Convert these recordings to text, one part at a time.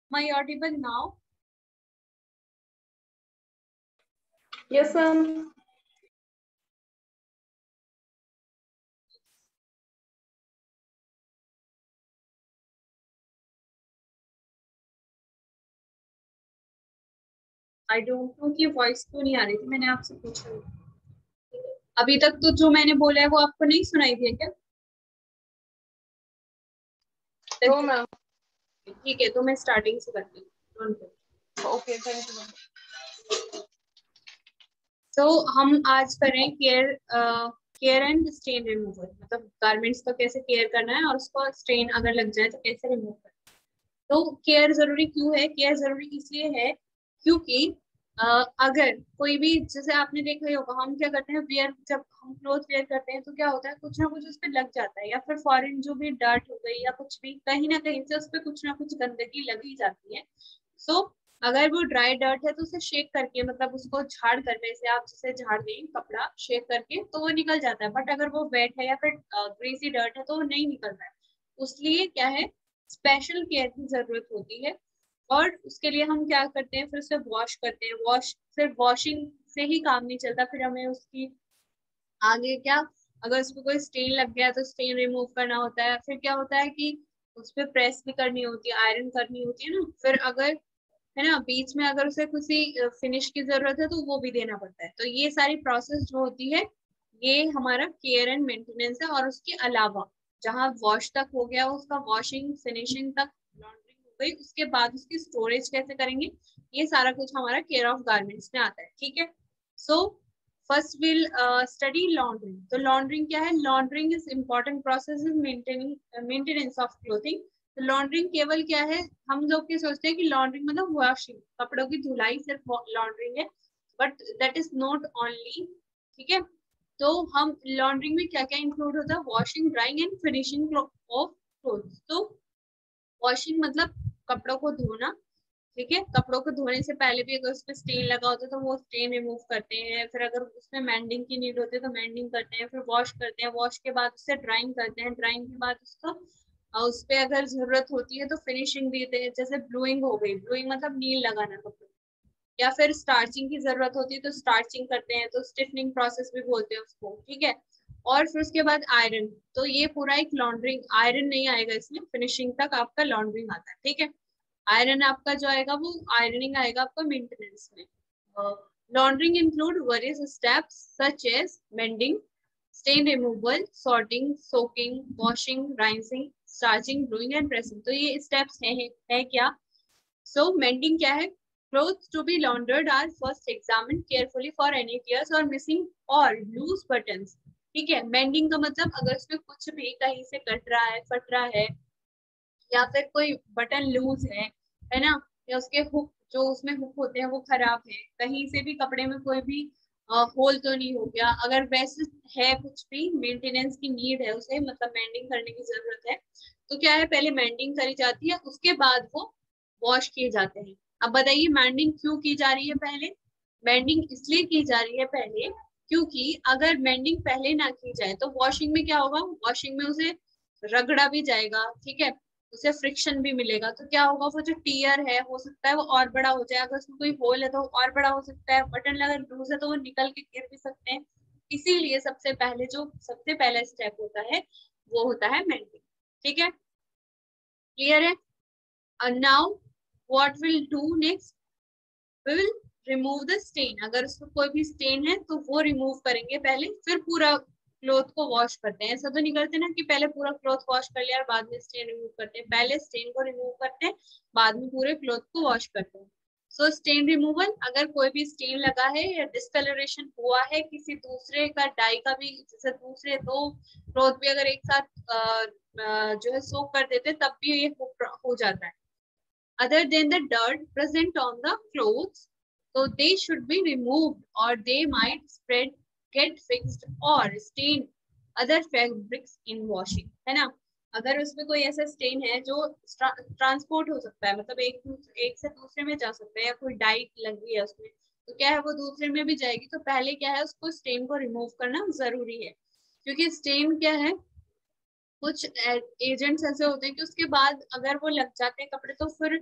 Am I audible now? Yes, ma'am. I don't know कि voice क्यों नहीं आ रही थी, मैंने आपसे पूछा। अभी तक तो जो मैंने बोला है वो आपको नहीं सुनाई दिया क्या? No, ma'am. ठीक है, तो मैं स्टार्टिंग से करती हूँ। Okay, thank you, ma'am. तो हम आज करें केयर एंड स्टेन रिमूवल, मतलब गारमेंट्स का कैसे केयर करना है और उसको स्टेन अगर लग जाए तो कैसे रिमूव करना है। तो केयर जरूरी क्यों है? केयर जरूरी इसलिए है क्योंकि अगर कोई भी, जैसे आपने देखा ही होगा, हम क्या करते हैं, वेयर जब हम क्लोथ वेयर करते हैं तो क्या होता है, कुछ ना कुछ उस पर लग जाता है, या फिर फॉरेन जो भी डर्ट हो गई या कुछ भी, कहीं ना कहीं से उस पर कुछ ना कुछ गंदगी लगी जाती है। सो अगर वो ड्राई डर्ट है तो उसे शेक करके, मतलब उसको झाड़ करने से, आप जिसे झाड़ दें कपड़ा शेक करके तो वो निकल जाता है। बट अगर वो वेट है या फिर ग्रीसी डर्ट है तो वो नहीं निकल रहा है। उसलिए क्या है, स्पेशल केयर की जरूरत होती है। और उसके लिए हम क्या करते हैं, फिर उसे वॉश करते हैं। वॉश, सिर्फ वॉशिंग से ही काम नहीं चलता, फिर हमें उसकी आगे क्या, अगर उसको कोई स्टेन लग गया तो स्टेन रिमूव करना होता है। फिर क्या होता है कि उस पर प्रेस भी करनी होती है, आयरन करनी होती है ना। फिर अगर, है ना, बीच में अगर उसे किसी फिनिश की जरूरत है तो वो भी देना पड़ता है। तो ये सारी प्रोसेस जो होती है, ये हमारा केयर एंड मेंटेनेंस है। और उसके अलावा जहाँ वॉश तक हो गया, उसका वॉशिंग फिनिशिंग तक, लॉन्ड्रिंग हो गई, उसके बाद उसकी स्टोरेज कैसे करेंगे, ये सारा कुछ हमारा केयर ऑफ गारमेंट्स में आता है। ठीक है। So first will study laundering. तो लॉन्ड्रिंग क्या है? Laundering is important process in maintenance of clothing. तो लॉन्ड्रिंग केवल क्या है, हम लोग क्या सोचते हैं कि लॉन्ड्रिंग मतलब वॉशिंग, कपड़ों की धुलाई सिर्फ लॉन्ड्रिंग है, but that is not only. ठीक है। तो हम लॉन्ड्रिंग में क्या क्या इंक्लूड होता है? Washing, drying and finishing of clothes. तो वॉशिंग मतलब कपड़ों को धोना। ठीक है। कपड़ों को धोने से पहले भी अगर उसमें स्टेन लगा होता है तो वो स्टेन रिमूव करते हैं। फिर अगर उसमें मेंडिंग की नीड होती है तो मेंडिंग करते हैं। फिर वॉश करते हैं, वॉश के बाद उससे ड्राइंग करते हैं, ड्राइंग के बाद उसको उस पे अगर जरूरत होती है तो फिनिशिंग देते हैं। जैसे ब्लूइंग हो गई, ब्लूइंग मतलब नील लगाना कपड़े, या फिर स्टार्चिंग की जरूरत होती है तो स्टार्चिंग करते हैं, तो स्टिफनिंग प्रोसेस भी बोलते हैं उसको। ठीक है। और फिर उसके बाद आयरन। तो ये पूरा एक लॉन्ड्रिंग, आयरन नहीं आएगा इसमें, फिनिशिंग तक आपका लॉन्ड्रिंग आता है। ठीक है। आयरन आपका जो आएगा वो आयरनिंग आएगा आपका मेंटेनेंस में। Laundering include various steps such as mending, stain removal, sorting, soaking, washing, rinsing, starching, blueing and pressing. तो ये स्टेप्स है क्या? So mending क्या है? Clothes to be laundered are first examined carefully for any tears or missing or loose buttons. ठीक है। mending का मतलब अगर उसमें कुछ भी कहीं से कट रहा है, फट रहा है, या फिर कोई बटन लूज है ना, या उसके हुक, जो उसमें हुक होते हैं वो खराब है, कहीं से भी कपड़े में कोई भी होल तो नहीं हो गया, अगर वैसे है कुछ भी मेंटेनेंस की नीड है, उसे मतलब मेंडिंग करने की जरूरत है, तो क्या है, पहले मेंडिंग करी जाती है, उसके बाद वो वॉश किए जाते हैं। अब बताइए मेंडिंग क्यों की जा रही है पहले? मेंडिंग इसलिए की जा रही है पहले क्योंकि अगर मेंडिंग पहले ना की जाए तो वॉशिंग में क्या होगा, वॉशिंग में उसे रगड़ा भी जाएगा। ठीक है। उसे फ्रिक्शन भी मिलेगा, तो क्या होगा, वो जो टीयर है हो सकता है वो और बड़ा हो जाए, अगर उसमें कोई होल है तो और बड़ा हो सकता है, बटन अगर लूज है तो वो निकल के गिर भी सकते हैं। इसीलिए सबसे पहला स्टेप होता है वो होता है मेंडिंग। ठीक है। क्लियर है? Now what will do next, we will remove the stain. अगर उसमें कोई भी स्टेन है तो वो रिमूव करेंगे पहले, फिर पूरा क्लोथ को वॉश करते हैं। ऐसा तो नहीं करते ना कि पहले पूरा क्लोथ वॉश कर लिया और बाद में स्टेन रिमूव करते हैं, पहले स्टेन को रिमूव करते हैं, बाद में पूरे क्लोथ को वॉश करते हैं। सो स्टेन रिमूवल, अगर कोई भी स्टेन लगा है या डिस्कलरेशन हुआ है किसी दूसरे का डाई का भी, जैसे दूसरे दो क्लोथ भी अगर एक साथ जो है सोक कर देते तब भी ये हो जाता है। Other than the dirt present on the clothes, so they should be removed or they might spread, get fixed or stain other fabrics in washing, है ना। अगर उसमें कोई ऐसा स्टेन है जो ट्रांसपोर्ट हो सकता है, मतलब एक से दूसरे में जा सकता है, या कोई डाई लगी है उसमें, तो क्या है वो दूसरे में भी जाएगी। तो पहले क्या है, उसको स्टेन को रिमूव करना जरूरी है, क्योंकि स्टेन क्या है, कुछ एजेंट्स ऐसे होते हैं कि उसके बाद अगर वो लग जाते हैं कपड़े तो फिर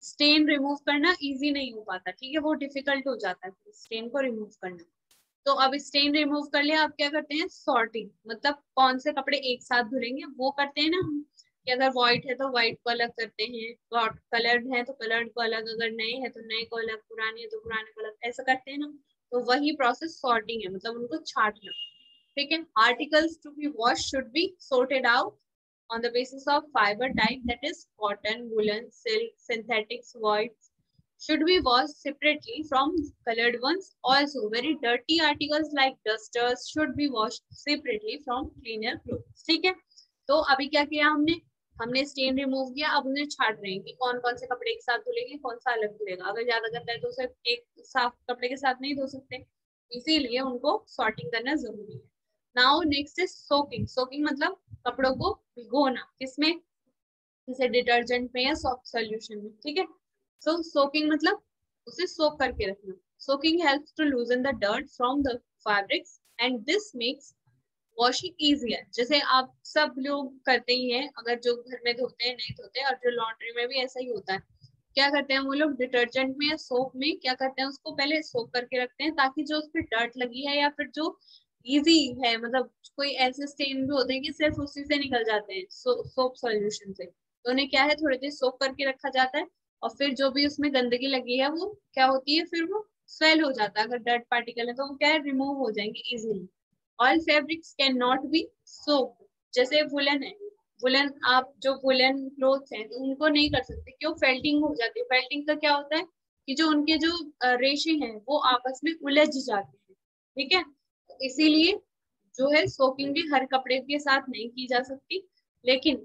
स्टेन रिमूव करना इजी नहीं हो पाता, ठीक है, वो डिफिकल्ट हो जाता है स्टेन को रिमूव करना। तो अब स्टेन रिमूव कर लिया, आप क्या करते हैं सॉर्टिंग, मतलब कौन से कपड़े एक साथ धुलेंगे वो करते हैं ना हम, कि अगर व्हाइट है तो व्हाइट को अलग करते हैं, कलर्ड है तो कलर्ड को अलग, अगर नए है तो नए को अलग, पुराने है तो पुराने को अलग, ऐसा करते हैं ना। तो वही प्रोसेस सॉर्टिंग है, मतलब उनको छांटना, ठीक है। Articles to be wash should be sorted out on the basis of fiber type, that is cotton, woolen, silk, synthetics, whites should be washed separately from colored ones. Also, very dirty articles like dusters should be washed separately from cleaner clothes, ठीक है। तो अभी क्या किया हमने stand remove किया, अब उन्हें छाट रहे हैं कि कौन कौन से कपड़े एक साथ धुलेंगे, कौन सा अलग धुलेगा। अगर ज्यादा गंदा है तो उसे एक साफ कपड़े के साथ नहीं धो सकते, इसीलिए उनको सॉर्टिंग करना जरूरी है। Now next is soaking. Soaking मतलब कपड़ों को भिगोना, किसमें, जैसे डिटर्जेंट में या सॉफ्ट सोल्यूशन में, ठीक है। सो सोकिंग मतलब उसे सोक करके रखना। Soaking helps to loosen the dirt from the fabrics and this makes washing easier. जैसे आप सब लोग करते ही हैं, अगर जो घर में धोते हैं नहीं धोते, और जो लॉन्ड्री में भी ऐसा ही होता है, क्या करते हैं वो लोग डिटर्जेंट में या सोप में क्या करते हैं, उसको पहले सोक करके रखते हैं, ताकि जो उस पर डर्ट लगी है या फिर जो इजी है, मतलब कोई ऐसे स्टेन भी होते हैं कि सिर्फ उसी से निकल जाते हैं सोप सॉल्यूशन से, तो उन्हें क्या है थोड़ी देर सोक करके रखा जाता है, और फिर जो भी उसमें गंदगी लगी है वो क्या होती है, फिर वो स्वेल हो जाता है, अगर डर्ट पार्टिकल है तो वो क्या है रिमूव हो जाएंगे easily. All fabrics can not be soaped, जैसे वुलन है, वुलन आप जो वुलन क्लोथ्स हैं तो उनको नहीं कर सकते, क्यों, फेल्टिंग हो जाती है। फेल्टिंग का क्या होता है कि जो उनके जो रेशे हैं वो आपस में उलझ जाते हैं, ठीक है। इसीलिए जो है सोकिंग भी हर कपड़े के साथ नहीं की जा सकती, लेकिन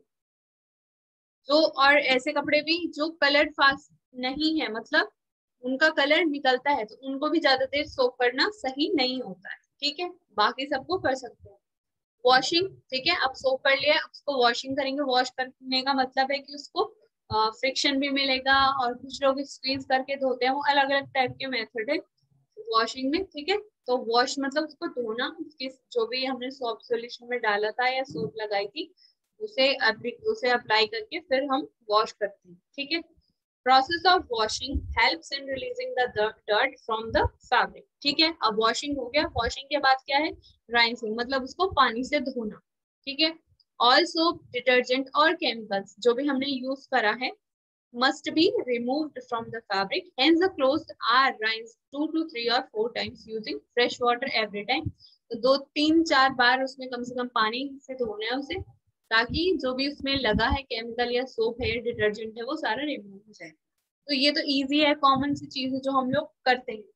जो और ऐसे कपड़े भी जो कलर फास्ट नहीं है, मतलब उनका कलर निकलता है, तो उनको भी ज्यादा देर सोक करना सही नहीं होता है, ठीक है। बाकी सबको कर सकते हैं। वॉशिंग, ठीक है, अब सोक कर लिया, अब उसको वॉशिंग करेंगे। वॉश करने का मतलब है कि उसको फ्रिक्शन भी मिलेगा, और कुछ लोग स्क्वीज करके धोते हैं, वो अलग अलग टाइप के मेथड है वॉशिंग में, ठीक है। तो वॉश मतलब उसको धोना, उसकी जो भी हमने सोप सॉल्यूशन में डाला था या सोप लगाई थी उसे उसे अप्लाई करके फिर हम वॉश करते हैं, ठीक है। Process of washing helps in releasing the dirt from the fabric, ठीक है। अब वॉशिंग हो गया, वॉशिंग के बाद क्या है ड्राइंग, मतलब उसको पानी से धोना, ठीक है। ऑल सोप, डिटर्जेंट और केमिकल्स जो भी हमने यूज करा है must be removed from the fabric. Hence, the clothes are rinsed 2 to 3 or 4 times using fresh water every time. तो 2-3-4 बार उसमें कम से कम पानी से धोना है उसे, ताकि जो भी उसमें लगा है केमिकल या सोप है डिटर्जेंट है वो सारा रिमूव हो जाए। तो ये तो इजी है, कॉमन सी चीज है जो हम लोग करते हैं,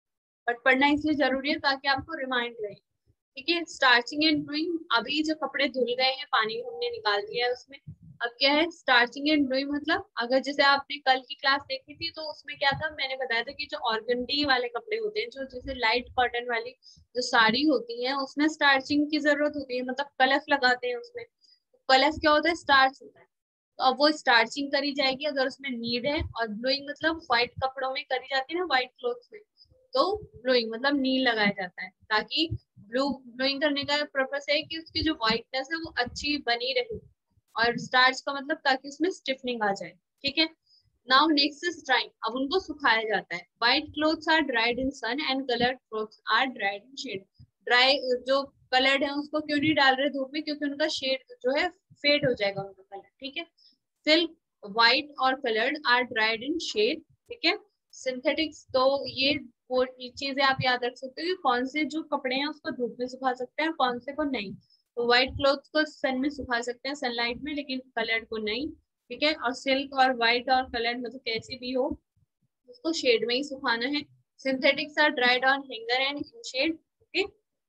बट पढ़ना इसलिए जरूरी है ताकि आपको रिमाइंड रहे, ठीक है। स्टार्चिंग एंड ब्लूइंग, अभी जो कपड़े धुल गए हैं पानी हमने निकाल दिया है उसमें, अब क्या है स्टार्चिंग एंड ब्लूइंग, मतलब अगर जैसे आपने कल की क्लास देखी थी तो उसमें क्या था, मैंने बताया था कि जो ऑर्गेंडी वाले कपड़े होते हैं, जो जैसे लाइट कॉटन वाली जो साड़ी होती है उसमें स्टार्चिंग की जरूरत होती है, मतलब कलफ लगाते हैं उसमें। कलफ क्या होता है, स्टार्च होता है, तो अब वो स्टार्चिंग करी जाएगी अगर उसमें नीड है। और ब्लूइंग मतलब व्हाइट कपड़ों में करी जाती है ना, व्हाइट क्लोथ्स में, तो ब्लूइंग मतलब नील लगाया जाता है, ताकि ब्लूइंग करने का पर्पस है कि उसकी जो व्हाइटनेस है वो अच्छी बनी रहे, और स्टार्च का मतलब ताकि उसमें स्टिफनिंग आ जाए, ठीक है। नाउ नेक्स्ट इज ड्राइंग, अब उनको सुखाया जाता है। White clothes are dried in sun and coloured clothes are dried in shade. Dry जो कलर्ड है उसको क्यों नहीं डाल रहे धूप में, क्योंकि उनका शेड जो है फेड हो जाएगा उनका कलर, ठीक है। सिल्क, व्हाइट और coloured are dried in shade, ठीक है। सिंथेटिक्स, तो ये वो चीजें आप याद रख सकते हो कि कौन से जो कपड़े हैं उसको धूप में सुखा सकते हैं, कौन से को नहीं। तो व्हाइट क्लोथ को सन में सुखा सकते हैं, सनलाइट में, लेकिन कलर्ड को नहीं, ठीक है। और सिल्क और व्हाइट और कलर्ड मतलब कैसी भी हो उसको शेड में ही सुखाना है। Synthetics are dried on hanger and in shade, okay.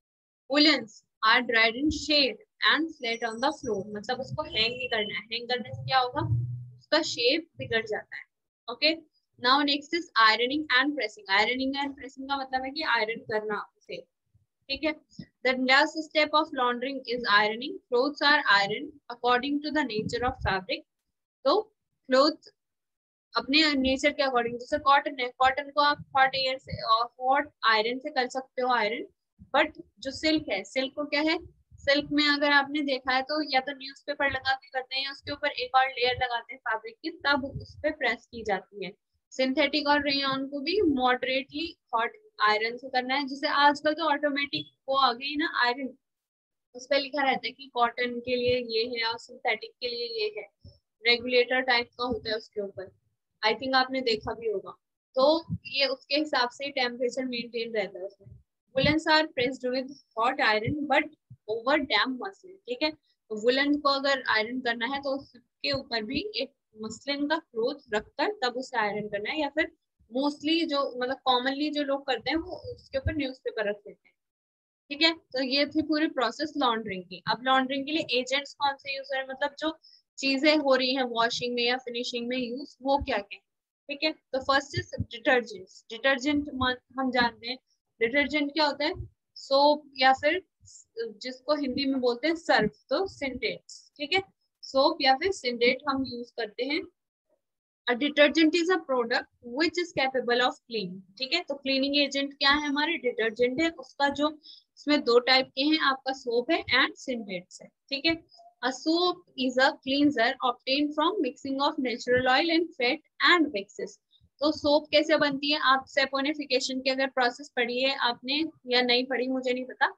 Woollens are dried in shade and flat on the floor, मतलब उसको हैंग नहीं करना है, हैंग करने से क्या होगा उसका शेप बिगड़ जाता है, okay. Now next is ironing and pressing. Ironing and pressing का मतलब है कि आयरन करना उसे, ठीक है। The last step of laundering is ironing. Clothes are ironed according to the nature of fabric. तो क्लोथ अपने नेचर के अकॉर्डिंग, जैसे कॉटन है, कॉटन को आप हॉट एयर से हॉट आयरन से कर सकते हो आयरन, बट जो सिल्क है, सिल्क को क्या है सिल्क में अगर आपने देखा है तो या तो न्यूज़पेपर लगा के करते हैं या उसके ऊपर एक और लेयर लगाते हैं फैब्रिक की, तब उस पर प्रेस की जाती है। सिंथेटिक और रेयन को भी मॉडरेटली हॉट आयरन से करना है। जैसे आजकल तो ऑटोमेटिक वो आ गई ना आयरन, उस पर लिखा रहता है कि कॉटन के लिए ये है और सिंथेटिक के लिए ये है, रेगुलेटर टाइप का होता है उसके ऊपर। आई थिंक आपने देखा भी होगा। तो ये उसके हिसाब से टेम्परेचर मेंटेन रहता है उसमें। Woollens are pressed with hot iron but over damp muslin, ठीक है। तो वुलन को अगर आयरन करना है तो उसके ऊपर भी एक मसलिन का क्लोथ रखकर तब उसे आयरन करना है, या फिर मोस्टली जो मतलब कॉमनली जो लोग करते हैं वो उसके ऊपर न्यूज़पेपर रख देते हैं, ठीक है। तो ये थी पूरी प्रोसेस लॉन्ड्रिंग की। अब लॉन्ड्रिंग के लिए एजेंट्स कौन से यूज है, मतलब जो चीजें हो रही हैं वॉशिंग में या फिनिशिंग में यूज, वो क्या क्या है, ठीक है। तो फर्स्ट इज डिटर्जेंट। डिटर्जेंट हम जानते हैं डिटर्जेंट क्या होता है, सोप या फिर जिसको हिंदी में बोलते हैं सर्फ, तो सिंटेट, ठीक है। सोप या फिर सिंटेट हम यूज करते हैं। A detergent is a product which is capable of cleaning, ठीक है। तो क्लीनिंग एजेंट क्या है, हमारे डिटर्जेंट है। उसका जो इसमें दो टाइप के हैं, आपका सोप है एंड सिंटेट्स है, ठीक है। A soap is a cleanser obtained from mixing of natural oil and fat and waxes. तो सोप कैसे बनती है, आप सेपोनिफिकेशन की अगर प्रोसेस पढ़ी है आपने या नहीं पढ़ी मुझे नहीं पता,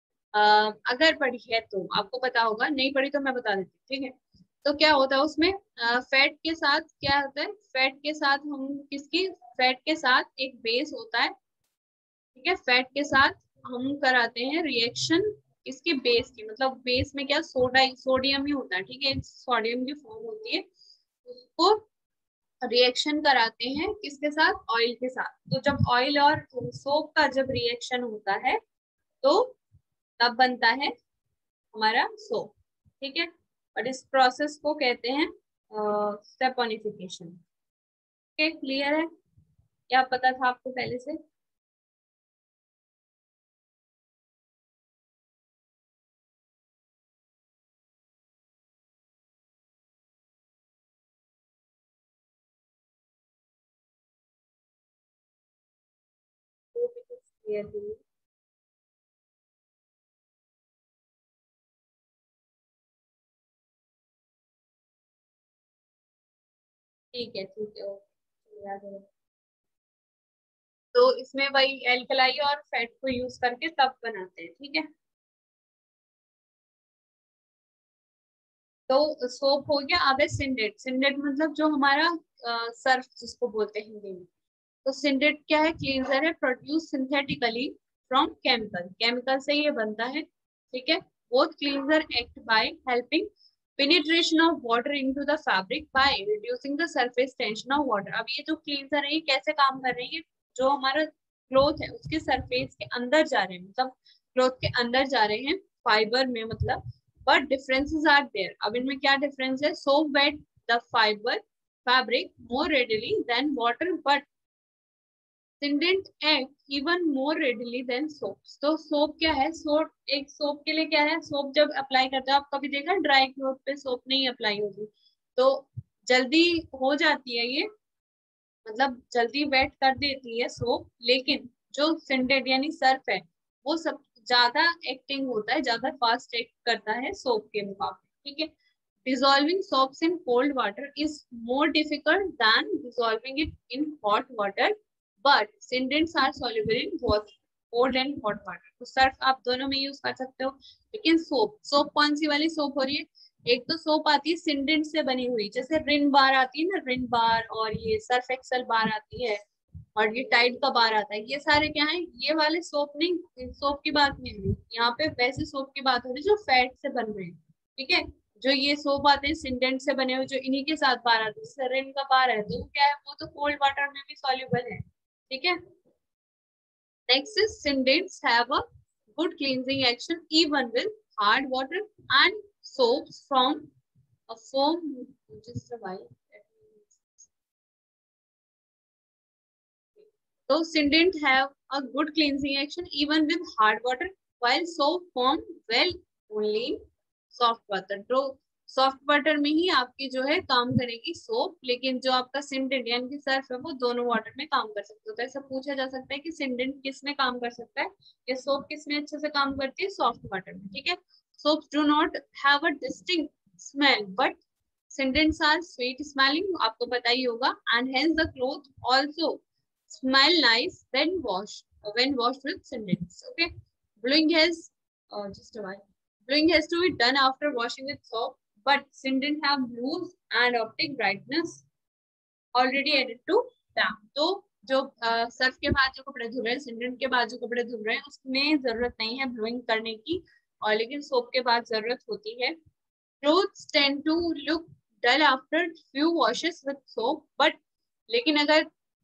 अगर पढ़ी है तो आपको पता होगा, नहीं पढ़ी तो मैं बता देती हूँ, ठीक है। तो क्या होता है उसमें, फैट के साथ क्या होता है, फैट के साथ हम किसकी, फैट के साथ एक बेस होता है, ठीक है। फैट के साथ हम कराते हैं रिएक्शन इसके बेस की, मतलब बेस में क्या सोडियम ही होता है, ठीक है। सोडियम की फॉर्म होती है, उसको रिएक्शन कराते हैं किसके साथ, ऑयल के साथ। तो जब ऑयल और सोप का जब रिएक्शन होता है तो तब बनता है हमारा सोप, ठीक है। और इस प्रोसेस को कहते हैं सेपोनिफिकेशन। क्लियर है, क्या पता था आपको पहले से। क्लियर है, ठीक है ठीक है, ओके याद है। तो इसमें वही एल्कलाई और फैट को यूज करके तब बनाते हैं, ठीक है। तो सोप हो गया। अब है सिंडेट। सिंडेट मतलब जो हमारा सर्फ जिसको बोलते हैं हिंदी में। तो सिंडेट क्या है, क्लींजर है produce synthetically from chemical, chemical से ये बनता है, ठीक है। Both cleanser act by helping penetration of water into the fabric by reducing the surface tension of water। अब ये जो क्लींजर है ये कैसे काम कर रही है, जो हमारा क्लोथ है उसके सरफेस के अंदर जा रहे हैं, मतलब क्लोथ के अंदर जा रहे हैं फाइबर में, मतलब बट डिफरेंसेस आर देयर। अब इनमें क्या डिफरेंस है, soap wet the fibre fabric more readily than water but syndet act even more readily than soaps. तो सोप क्या है, सोप एक सोप के लिए क्या है, सोप जब अप्लाई करते हो आप कभी देखा ड्राई क्लॉथ पे सोप नहीं अप्लाई होगी तो जल्दी हो जाती है ये, मतलब जल्दी वेट कर देती है सोप। लेकिन जो सिंडेड यानी सर्फ है वो सब ज्यादा एक्टिंग होता है, ज्यादा फास्ट एक्ट करता है सोप के मुकाबले, ठीक है। Dissolving soaps in cold water is more difficult than dissolving it in hot water, but scindents are soluble in both cold and hot water। तो सर्फ आप दोनों में यूज कर सकते हो, लेकिन सोप, सोप कौन सी वाली सोप हो रही है, एक तो सोप आती है सिंडेंट से बनी हुई, जैसे रिन बार आती है ना, रिन बार, और ये सर्फ एक्सल बार आती है, और ये टाइड का बार आता है, ये सारे क्या है, ये वाले सोप नहीं, सोप की बात नहीं हो रही यहाँ पे, वैसे सोप की बात हो रही है जो फैट से बन रहे हैं, ठीक है। जो ये सोप आते हैं सिंडेंट से बने हुए, जो इन्हीं के साथ बार आते हैं, सेरेन का बार है तो वो क्या है, वो तो कोल्ड वाटर में भी सॉल्युबल है, ठीक है। Next is syndets have a good cleansing action even with hard water and soaps from a foam, just a while. So Sindent have a good cleansing action even with hard water, while soap form well only in soft water। तो soft water में ही आपकी जो है काम करेगी soap, लेकिन जो आपका सिंडेंट यानी कि सर्फ है वो दोनों वाटर में काम कर सकते हो। तो ऐसा पूछा जा सकता है कि सिंडेंट किस में काम कर सकता है या सोप किस में अच्छे से काम करती है, सॉफ्ट वाटर में, ठीक है। Soaps do not have a distinct smell, but scents are sweet smelling. आपको पता ही होगा. And hence the cloth also smell nice when washed with scents. Okay. Bluing has just a while. Bluing has to be done after washing with soap, but scents have blues and optic brightness already added to them. तो जो Surf के बाद जो कपड़े धुल रहे हैं, सिंडेंट के बाद जो कपड़े धुल रहे हैं, उसमें जरूरत नहीं है ब्लोइंग करने की, और लेकिन सोप के बाद जरूरत होती है. Clothes tend to look dull after few washes with soap, but लेकिन अगर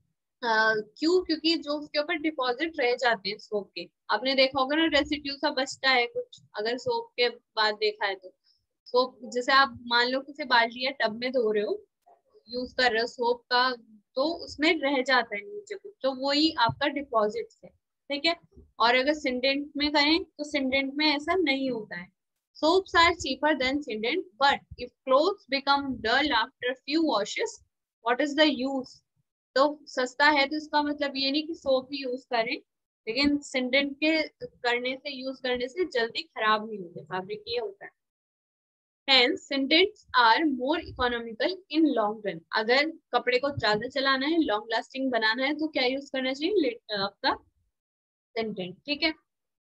क्यों, क्योंकि जो उसके ऊपर डिपॉजिट रह जाते हैं सोप के, आपने देखा होगा ना रेसिड्यू सा बचता है कुछ अगर सोप के बाद देखा है तो. सोप जैसे आप मान लो किसी बाल्टी या टब में धो रहे हो, यूज कर रहे हो सोप का, तो उसमें रह जाता है नीचे कुछ, तो वही आपका डिपॉजिट है. ठीक है. और अगर सिंडेंट में करें तो सिंडेंट में ऐसा नहीं होता है. Soaps are cheaper than syndet, but if clothes become dull after few washes, what is the use? तो सस्ता है तो इसका मतलब ये नहीं कि सोप ही यूज करें, लेकिन सिंडेंट के यूज करने से जल्दी खराब नहीं होते फैब्रिक, ये होता है. Hence, scents are more economical in long run. अगर कपड़े को ज्यादा चलाना है, लॉन्ग लास्टिंग बनाना है, तो क्या यूज करना चाहिए? आपका सेंटेंट. ठीक है.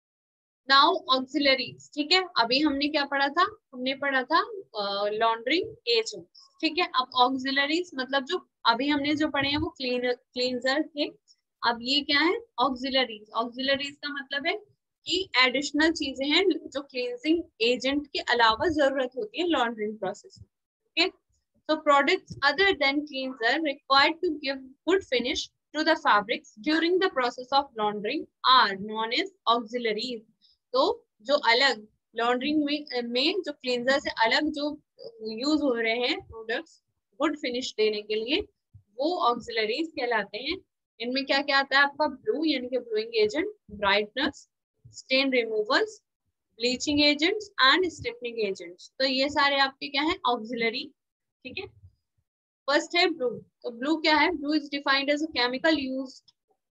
Now auxiliaries. ठीक है. अभी हमने क्या पढ़ा था? हमने पढ़ा था लॉन्ड्रिंग एजेंट्स. ठीक है. अब ऑक्सिलरीज मतलब जो अभी हमने जो पढ़े हैं वो क्लींजर थे. अब ये क्या है? ऑक्सिलरीज. ऑक्सिलरीज का मतलब है कि एडिशनल चीजें हैं जो क्लींजिंग एजेंट के अलावा जरूरत होती है लॉन्ड्रिंग प्रोसेस में. Okay. So products other than cleanser required to give good finish to the fabrics during the process of laundering are known as auxiliaries. तो जो अलग लॉन्ड्रिंग में जो क्लींजर से अलग जो यूज हो रहे हैं प्रोडक्ट्स गुड फिनिश देने के लिए, वो ऑक्सिलरीज कहलाते हैं. इनमें क्या क्या आता है आपका? ब्लू यानी कि blueing agent, brightness, stain removers, bleaching agents and stiffening agents. तो ये सारे आपके क्या है? ऑक्सिलरी. ठीक है. फर्स्ट है ब्लू. तो ब्लू क्या है? Blue is defined as a chemical used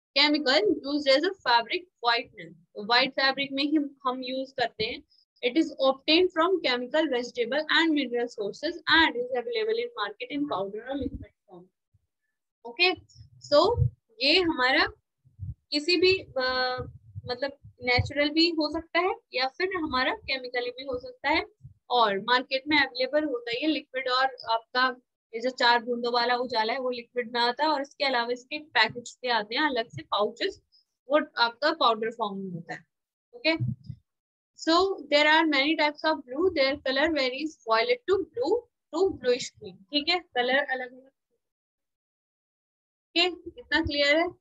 as a fabric whitener. White fabric में ही हम यूज करते हैं. It is obtained from chemical, vegetable and mineral sources and is available in market in powder और liquid form. Okay. So ये हमारा किसी भी मतलब नेचुरल भी हो सकता है या फिर हमारा केमिकली भी हो सकता है, और मार्केट में अवेलेबल होता है लिक्विड. और आपका ये जो 4 बूंदों वाला उजाला है वो लिक्विड में आता है, और इसके अलावा इसके पैकेट्स भी आते हैं अलग से पाउचेस, वो आपका पाउडर फॉर्म में होता है. Okay. So there are many types of blue. Their colour varies violet to blue to bluish green. ठीक है. कलर अलग अलग. ओके. इतना क्लियर है?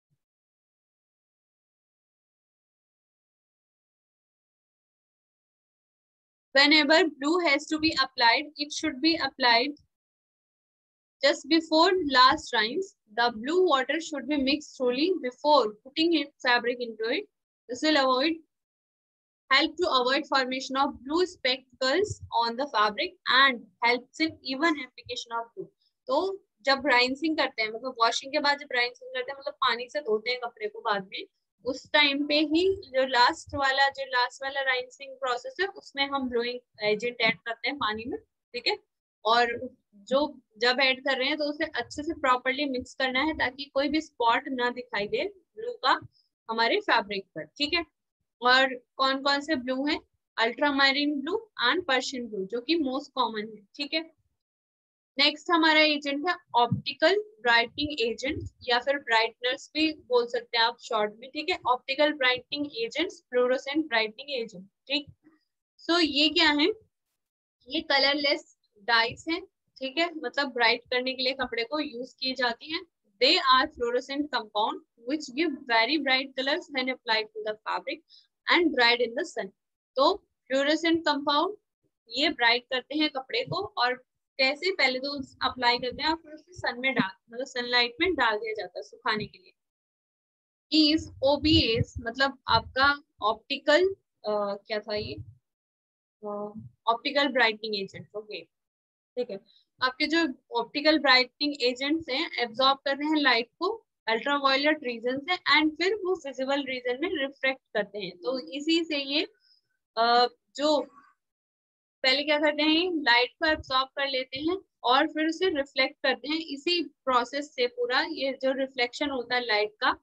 Whenever blue has to be applied, it should be applied just before last rinse. The blue water should be mixed thoroughly before putting fabric into it. This will help to avoid formation of blue speckles on the fabric and helps in even application of blue. तो जब राइंसिंग करते हैं, मतलब washing के बाद जब राइंसिंग करते हैं, मतलब पानी से धोते हैं कपड़े को बाद में, उस टाइम पे ही जो लास्ट वाला राइंसिंग प्रोसेस है उसमें हम ब्लोइंग एजेंट ऐड करते हैं पानी में. ठीक है. और जो जब ऐड कर रहे हैं तो उसे अच्छे से प्रॉपर्ली मिक्स करना है ताकि कोई भी स्पॉट ना दिखाई दे ब्लू का हमारे फैब्रिक पर. ठीक है. और कौन कौन से ब्लू है? Ultramarine blue and Persian blue, जो कि मोस्ट कॉमन है. ठीक है. नेक्स्ट हमारा एजेंट है ऑप्टिकल ब्राइटनिंग एजेंट, या फिर ब्राइटनर्स भी बोल सकते हैं आप शॉर्ट में. ठीक है. Optical brightening agents, fluorescent brightening agent. ठीक. सो ये क्या है? ये कलरलेस डाइस हैं. ठीक है. मतलब ब्राइट करने के लिए कपड़े को यूज की जाती हैं. They are fluorescent compound which give very bright colours when applied to the fabric and dried in the sun. तो फ्लोरोसेंट कंपाउंड ये ब्राइट करते हैं कपड़े को, और कैसे? पहले तो अप्लाई करते हैं और फिर उसे सन में मतलब सनलाइट में डाल दिया जाता है सुखाने के लिए. इज OBAs मतलब आपका ऑप्टिकल क्या था ये? Optical brightening agent. ओके. ठीक है. आपके जो ऑप्टिकल ब्राइटनिंग एजेंट्स हैं एब्जॉर्ब कर रहे हैं लाइट को अल्ट्रावायलेट रीजन से, एंड फिर वो विजिबल रीजन में रिफ्लेक्ट करते हैं. तो इसी से ये जो पहले क्या करते हैं, लाइट को एब्सॉर्ब कर लेते हैं और फिर उसे रिफ्लेक्ट करते हैं। इसी प्रोसेस से पूरा ये जो रिफ्लेक्शन होता है लाइट का,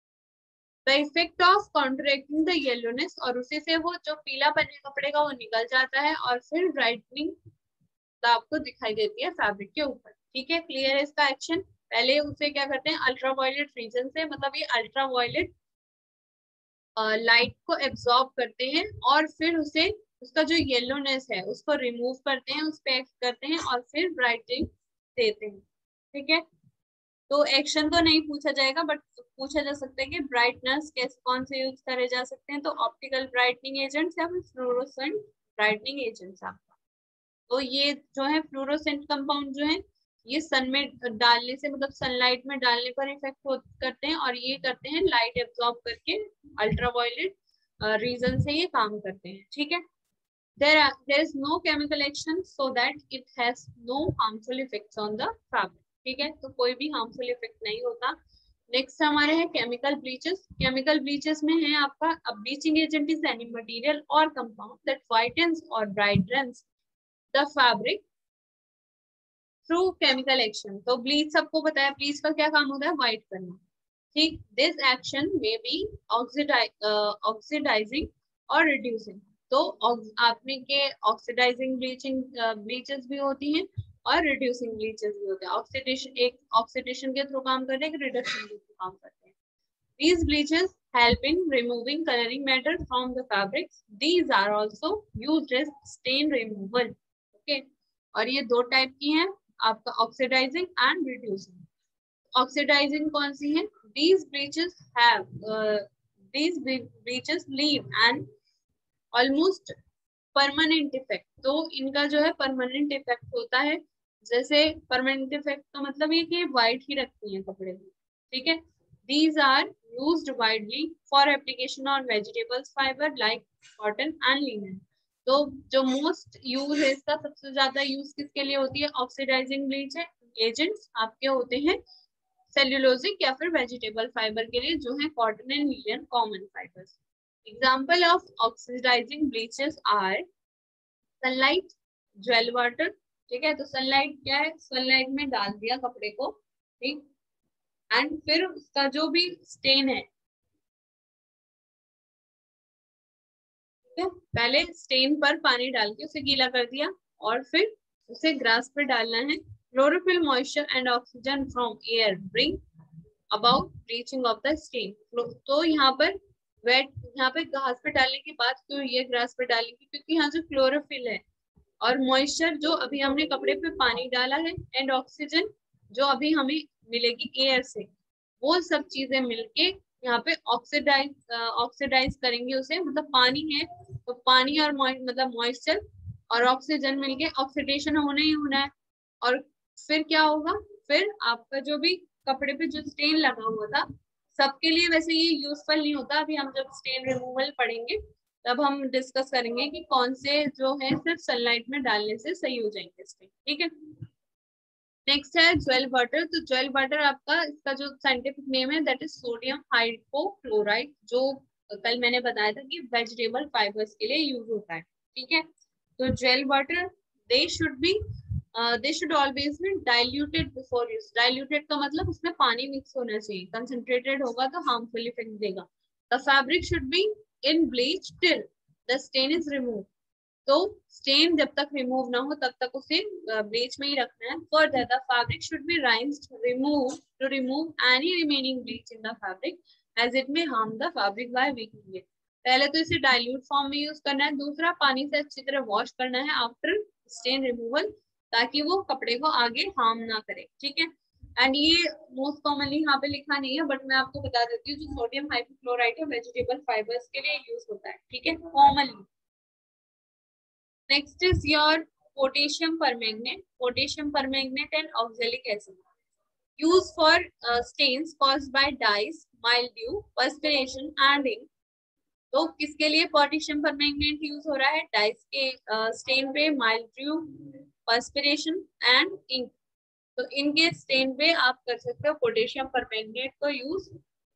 the effect of contracting the yellowness, और उसी से वो जो पीलापन है कपड़े का वो निकल जाता है और फिर ब्राइटनिंग आपको दिखाई देती है फैब्रिक के ऊपर। ठीक है, क्लियर है इसका एक्शन। पहले उसे क्या करते हैं, अल्ट्रावायलेट रीजन से, मतलब ये अल्ट्रावायलेट लाइट को एब्सॉर्ब करते हैं और फिर उसे, उसका जो येलोनेस है उसको रिमूव करते हैं, उस पे एक्ट करते हैं और फिर ब्राइटनिंग देते हैं। ठीक है, तो एक्शन तो नहीं पूछा जाएगा बट पूछा जा सकता है कि ब्राइटनेस कैसे, कौन से यूज करे जा सकते हैं, तो ऑप्टिकल ब्राइटनिंग एजेंट्स या फिर फ्लोरोसेंट ब्राइटनिंग एजेंट्स आपका। तो ये जो है फ्लोरोसेंट कंपाउंड जो है ये सन में डालने से, मतलब सनलाइट में डालने पर इफेक्ट करते हैं, और ये करते हैं लाइट एब्जॉर्ब करके अल्ट्रावायलेट रीजन से ये काम करते हैं। ठीक है, there is no chemical action so that it has no harmful effects on the fabric। ठीक है, तो कोई भी हार्मफुल इफेक्ट नहीं होता। नेक्स्ट हमारे हैं केमिकल ब्लीचेस। केमिकल ब्लीचेस में है आपका, a bleaching agent is any material or compound that whitens or brightens the fabric through chemical action. तो ब्लीच सबको पता है, ब्लीच का क्या काम होता है, व्हाइट करना। ठीक, दिस एक्शन में बी ऑक्सीडाइजिंग और रिड्यूसिंग। तो आपने के ऑक्सीडाइजिंग ब्लीचिंग ब्लीचेस भी होती हैं और रिड्यूसिंग ब्लीचेस भी होते हैं। ऑक्सीडेशन, एक ऑक्सीडेशन के थ्रू काम करते हैं, एक रिडक्शन के थ्रू काम करते हैं। These bleaches help in removing coloring matter from the fabrics. These are also used as stain removal. Okay, और ये दो टाइप की हैं आपका, ऑक्सीडाइजिंग एंड रिड्यूसिंग। ऑक्सीडाइजिंग कौन सी है, these bleaches have these bleaches leave an almost permanent effect. तो इनका जो है परमानेंट इफेक्ट होता है। जैसे परमानेंट इफेक्ट का मतलब ये कि व्हाइट ही रखती है कपड़े को। ठीक है, these are used widely for application on vegetables fiber like cotton and linen। तो जो मोस्ट यूज है इसका, सबसे ज्यादा यूज किसके लिए होती है, ऑक्सीडाइजिंग ब्लीच है एजेंट्स आपके होते हैं सेल्यूलोजिक या फिर वेजिटेबल फाइबर के लिए, जो है cotton and linen common fibers. Example of oxidizing bleaches are sunlight, javelle water. ठीक है, तो सनलाइट क्या है, सनलाइट में डाल दिया कपड़े को, ठीक, एंड फिर उसका जो भी स्टेन है, पहले स्टेन पर पानी डाल के उसे गीला कर दिया और फिर उसे ग्रास पर डालना है। Chlorophyll moisture and oxygen from air bring about bleaching of the stain. तो यहाँ पर वेट, यहाँ पे घास पे डालने की बात क्यों ये ग्रास पे डालेंगे, क्योंकि यहाँ जो क्लोरोफिल है और मॉइस्चर जो अभी हमने कपड़े पे पानी डाला है, एंड ऑक्सीजन जो अभी हमें मिलेगी एयर से, वो सब चीजें मिलके यहाँ पे ऑक्सीडाइज करेंगे उसे। मतलब पानी है तो पानी और मतलब मॉइस्चर और ऑक्सीजन मिलके ऑक्सीडेशन होना ही होना है। और फिर क्या होगा, फिर आपका जो भी कपड़े पे जो स्टेन लगा हुआ था, सबके लिए वैसे ये यूजफुल नहीं होता। अभी हम जब स्टेन रिमूवल पढ़ेंगे तब हम डिस्कस करेंगे कि कौन से जो है सिर्फ सनलाइट में डालने से सही हो जाएंगे स्टेन। ठीक है, नेक्स्ट है ज्वेल वाटर। तो ज्वेल वाटर आपका, इसका जो साइंटिफिक नेम है दैट इज सोडियम हाइड्रोक्लोराइड, जो कल मैंने बताया था कि वेजिटेबल फाइबर्स के लिए यूज होता है। ठीक है, तो javelle water they should always be diluted before use. Diluted का मतलब उसमें पानी मिक्स होना चाहिए, कंसंट्रेटेड होगा तो हार्मफुल इफेक्ट देगा। The fabric should be in bleach till the stain is remove. तो स्टेन जब तक रिमूव ना हो तब तक उसे ब्लीच में ही रखना है। Further the fabric should be rinsed to remove any remaining bleach in the fabric as it may harm the fabric by weakening it। पहले तो इसे डाइल्यूट फॉर्म में यूज करना है, दूसरा पानी से अच्छी तरह वॉश करना है आफ्टर स्टेन रिमूवल, ताकि वो कपड़े को आगे हार्म ना करे। ठीक है, एंड ये मोस्ट कॉमनली यहाँ पे लिखा नहीं है बट मैं आपको बता देती हूँ, जो सोडियम हाइपोक्लोराइड है वेजिटेबल फाइबर्स के लिए यूज होता है। ठीक है, commonly. Next is your potassium permanganate. Potassium permanganate and oxalic acid used for stains caused by dyes, mildew, perspiration and ink। तो किसके लिए पोटेशियम परमैंगनेट यूज हो रहा है, डाइस के स्टेन पे, माइल्ड्यू, पर्सपिरेशन एंड इंक। तो इनके स्टेन पे आप कर सकते हो पोटेशियम परमैंगनेट को यूज।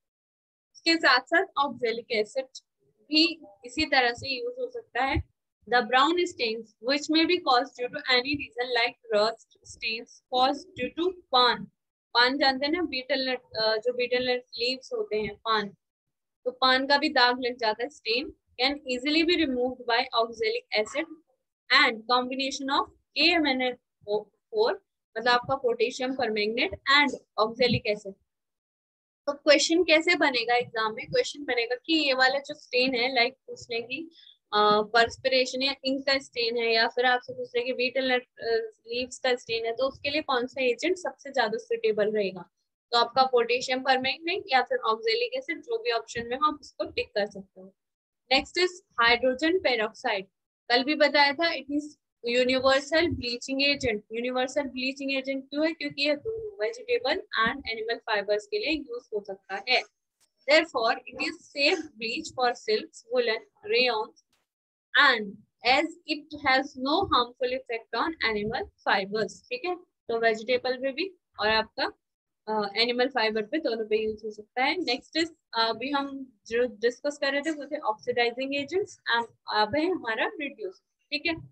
इसके साथ साथ ऑक्सैलिक एसिड भी इसी तरह से यूज हो सकता है। The brown stains which may be caused due to any reason like rust stains caused due to पान जानते हैं ना, बीटल नट, जो बीटल नट लीव्स होते हैं पान, तो पान का भी दाग लग जाता है stain, can easily be removed by oxalic acid and combination of KMnO4, मतलब आपका potassium permanganate and oxalic acid. तो क्वेश्चन कैसे बनेगा एग्जाम में, क्वेश्चन बनेगा कि ये वाला जो स्टेन है, लाइक पूछने की परस्पिरेशन या इंक का स्टेन है, या फिर आपसे पूछ रहे कि बीटल नट लीव्स का स्टेन है, तो उसके लिए कौन सा एजेंट सबसे ज्यादा सुटेबल रहेगा। तो आपका पोटेशियम परमैंगनेट या फिर ऑक्सैलिक एसिड, जो भी ऑप्शन में हो आप उसको टिक कर सकते हो। Next is hydrogen peroxide. कल भी बताया था it is universal bleaching agent. Universal bleaching agent क्यों है, क्योंकि ये दोनों वेजिटेबल एंड एनिमल फाइबर्स के लिए यूज हो सकता है। Therefore, it is safe bleach for silks, woolen, rayons, and as it has no harmful effect on animal fibers। ठीक है, तो वेजिटेबल पे भी और आपका एनिमल फाइबर पे, दोनों पे यूज हो सकता है। नेक्स्ट इज अभी हम जो डिस्कस कर रहे थे वो थे ऑक्सीडाइजिंग एजेंट्स, अब है हमारा रिड्यूस। ठीक है,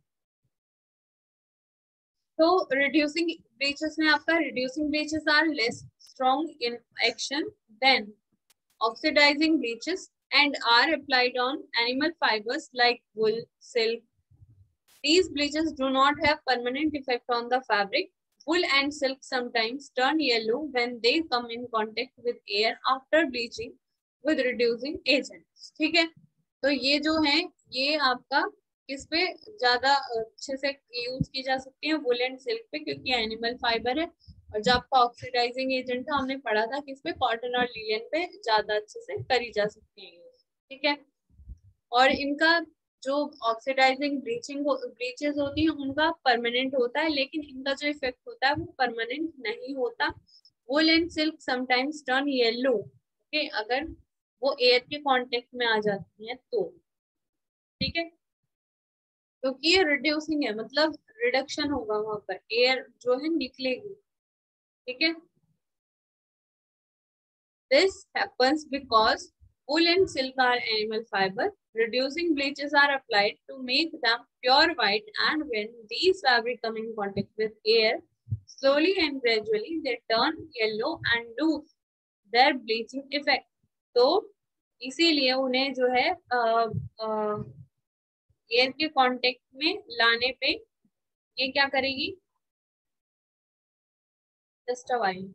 तो रिड्यूसिंग ब्लीचेस में आपका reducing bleaches are less strong in action than oxidizing bleaches and are applied on animal fibers like wool, silk. These bleaches do not have permanent effect on the fabric. Wool and silk sometimes turn yellow when they come in contact with air after bleaching with reducing agents। ठीक है, तो ये जो है ये आपका किस पे ज्यादा अच्छे से यूज की जा सकती है, वुल एंड सिल्क पे, क्योंकि एनिमल फाइबर है। और जो आपका ऑक्सीडाइजिंग एजेंट था हमने पढ़ा था किस पे, कॉटन और लिनन पे ज्यादा अच्छे से करी जा सकती है यूज। ठीक है, और इनका जो ऑक्सीडाइजिंग ब्लीचेस होती है उनका परमानेंट होता है, लेकिन इनका जो इफेक्ट होता है वो परमानेंट नहीं होता। Wool and silk sometimes turn yellow, okay, अगर वो एयर के कांटेक्ट में आ जाती है तो। ठीक है, क्योंकि ये रिड्यूसिंग है, मतलब रिडक्शन होगा, वहां पर एयर जो है निकलेगी। ठीक है, this happens because wool and silk are animal fiber. Reducing bleaches are applied to make them pure white, and when these fabric come in contact with air, slowly and gradually they turn yellow and lose their bleaching effect. तो इसीलिए उन्हें जो है air के contact में लाने पे ये क्या करेगी, जस्ट अ वाइल,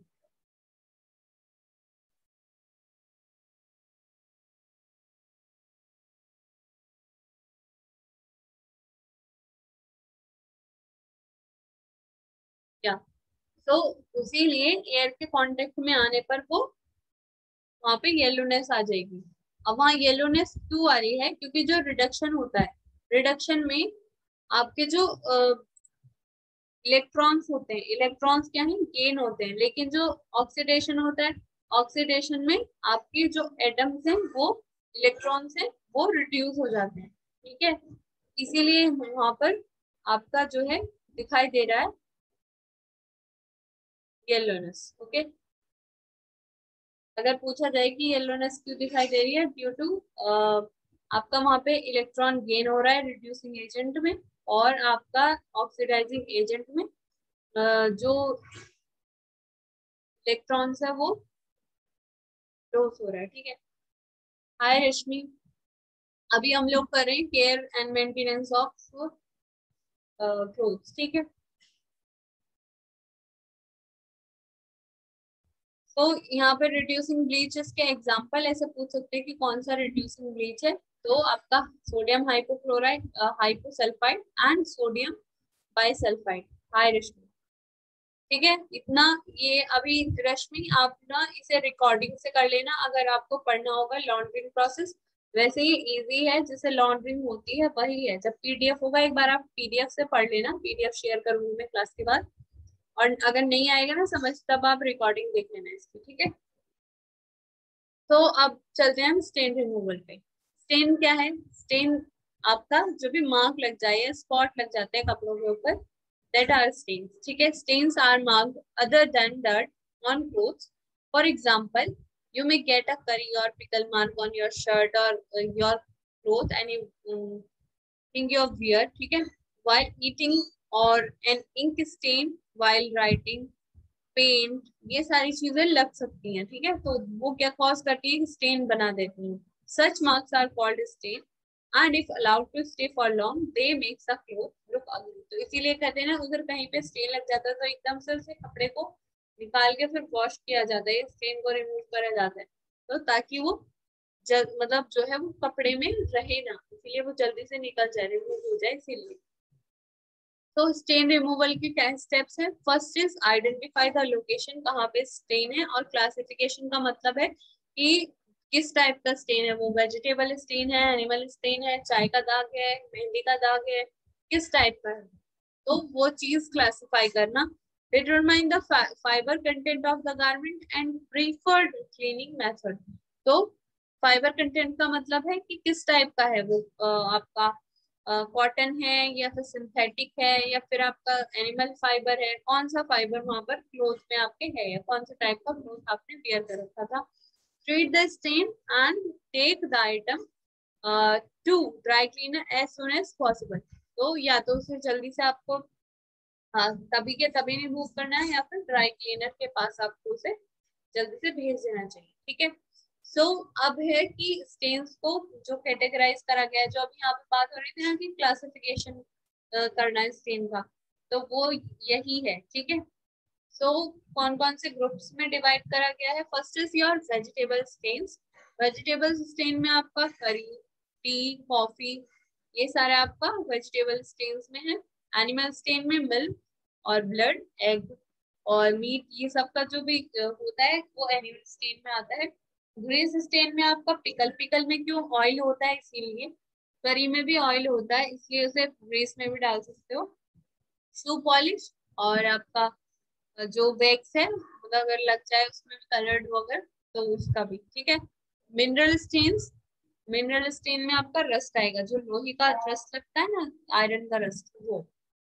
क्या, तो इसीलिए एयर के कांटेक्ट में आने पर वो वहां पे येलोनेस आ जाएगी। अब वहां येलोनेस क्यों आ रही है, क्योंकि जो रिडक्शन होता है, रिडक्शन में आपके जो इलेक्ट्रॉन्स होते हैं, इलेक्ट्रॉन्स क्या है, गेन होते हैं, लेकिन जो ऑक्सीडेशन होता है, ऑक्सीडेशन में आपके जो एटम्स हैं वो इलेक्ट्रॉन्स हैं वो रिड्यूस हो जाते हैं। ठीक है, इसीलिए वहां पर आपका जो है दिखाई दे रहा है येलोनेस। ओके, अगर पूछा जाए कि येलोनेस क्यों दिखाई दे रही है, ड्यू टू आपका वहां पे इलेक्ट्रॉन गेन हो रहा है रिड्यूसिंग एजेंट में, और आपका ऑक्सीडाइजिंग एजेंट में जो इलेक्ट्रॉन्स है वो लॉस हो रहा है। ठीक है, हाय रश्मि, अभी हम लोग कर रहे हैं care and maintenance of clothes. ठीक है, तो यहाँ पे रिड्यूसिंग ब्लीचेस के एग्जांपल ऐसे पूछ सकते हैं कि कौन सा रिड्यूसिंग ब्लीच है, तो आपका sodium hypochlorite, hyposulphide and sodium bisulphide. Hi Rashmi, ठीक है, इतना ये अभी रश्मि आप ना इसे रिकॉर्डिंग से कर लेना, अगर आपको पढ़ना होगा लॉन्ड्रिंग प्रोसेस, वैसे ही इजी है जैसे लॉन्ड्रिंग होती है वही है। जब पीडीएफ होगा एक बार आप पीडीएफ से पढ़ लेना, पीडीएफ शेयर करूंगी मैं क्लास के बाद, और अगर नहीं आएगा ना समझ तब आप रिकॉर्डिंग देख लेना इसकी। ठीक है, तो अब चलते हैं हम स्टेन रिमूवल पे। स्टेन क्या है, स्टेन आपका जो भी मार्क लग जाए, स्पॉट लग जाते हैं कपड़ों के ऊपर, दैट आर स्टेन्स। ठीक है, stains are marked other than that on clothes. For example, you may get a curry or pickle mark on your shirt or your cloth, and you thing your wear, ठीक है, while eating और an ink stain while writing, paint, ये सारी चीजें लग सकती हैं, ठीक है, तो वो क्या कॉज करती है, स्टेन बना देती हैं। Such marks are called stain and if allowed to stay for long they make a cloth look ugly. तो इसीलिए कहते हैं ना, उधर कहीं पे स्टेन लग जाता है तो एकदम से उसे कपड़े को निकाल के फिर वॉश किया जाता है, स्टेन को रिमूव करा जाता है, तो ताकि वो मतलब जो है वो कपड़े में रहे ना, इसीलिए वो जल्दी से निकल जाए, रिमूव हो जाए, इसीलिए। तो स्टेन रिमूवल के क्या स्टेप्स है? First is identify the location, कहाँ पे स्टेन है, और क्लासिफिकेशन का मतलब है कि किस टाइप का स्टेन है, वो वेजिटेबल स्टेन है, एनिमल स्टेन है, चाय का दाग है, मेहंदी का दाग है, किस टाइप का है, तो वो चीज क्लासिफाई करना। Determine the fiber content of the garment and preferred cleaning method. तो फाइबर कंटेंट का मतलब है कि किस टाइप का है वो, आपका कॉटन है या फिर सिंथेटिक है या फिर आपका एनिमल फाइबर है, कौन सा फाइबर वहां पर क्लोथ में आपके है, या कौन सा टाइप का क्लोथ आपने वेयर कर रखा था। Treat the stain and take the item to dry cleaner as soon as possible. तो या तो उसे जल्दी से आपको, हाँ, तभी के तभी रिमूव करना है, या फिर ड्राई क्लीनर के पास आपको उसे जल्दी से भेज देना चाहिए, ठीक है। सो अब है कि स्टेन्स को जो कैटेगराइज करा गया है, जो अभी यहाँ पे बात हो रही थी ना कि क्लासिफिकेशन करना है स्टेन का, तो वो यही है, ठीक है। सो कौन कौन से ग्रुप्स में डिवाइड करा गया है? First is your vegetable stains. Vegetable stain में आपका करी, टी, कॉफी, ये सारे आपका वेजिटेबल स्टेन्स में है। एनिमल स्टेन में मिल्क और ब्लड, एग और मीट, ये सब का जो भी होता है वो एनिमल स्टेन में आता है। ग्रीस स्टेन में आपका पिकल, पिकल में क्यों, ऑयल होता है इसीलिए, करी में भी ऑयल होता है इसलिए उसे ग्रीस में भी डाल सकते हो। शू पॉलिश और आपका जो वैक्स है, मतलब अगर लग जाए उसमें भी कलर्ड वगैरह, तो उसका भी, ठीक है। मिनरल स्टेन्स, मिनरल स्टेन में आपका रस्ट आएगा, जो लोहे का रस्ट लगता है ना, आयरन का रस्ट, वो।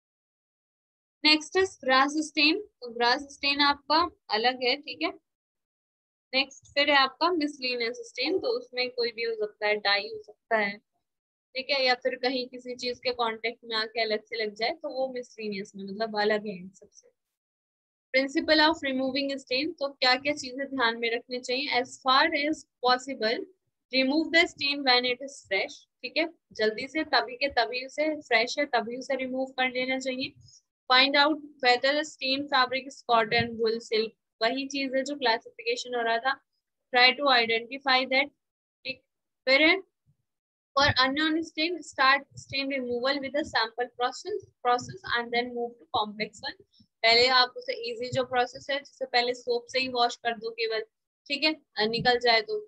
नेक्स्ट इज ग्रास स्टेन, तो ग्रास स्टेन आपका अलग है, ठीक है। नेक्स्ट फिर है आपका मिसलिनियस स्टेन, तो उसमें कोई भी हो सकता है, डाई हो सकता है, ठीक है, या फिर कहीं किसी चीज के कांटेक्ट में आके अलग से लग जाए, तो वो मिसलिनियस में मतलब अलग है इन सबसे। प्रिंसिपल ऑफ रिमूविंग स्टेन, तो क्या क्या चीजें ध्यान में रखनी चाहिए? As far as possible remove the stain when it is fresh, ठीक है, जल्दी से तभी के तभी उसे, फ्रेश है तभी उसे रिमूव कर लेना चाहिए। Find out whether stain fabric is cotton, wool, silk, वही चीज है जो क्लासिफिकेशन हो रहा था। ट्राई टू आइडेंटिफाई दैट, ठीक। फिर है for unknown stain, start stain removal with a sample process and then move to complex one. पहले आप उसे इजी जो प्रोसेस है, जिसे पहले सोप से ही वॉश कर दो केवल, ठीक है, निकल जाए तो।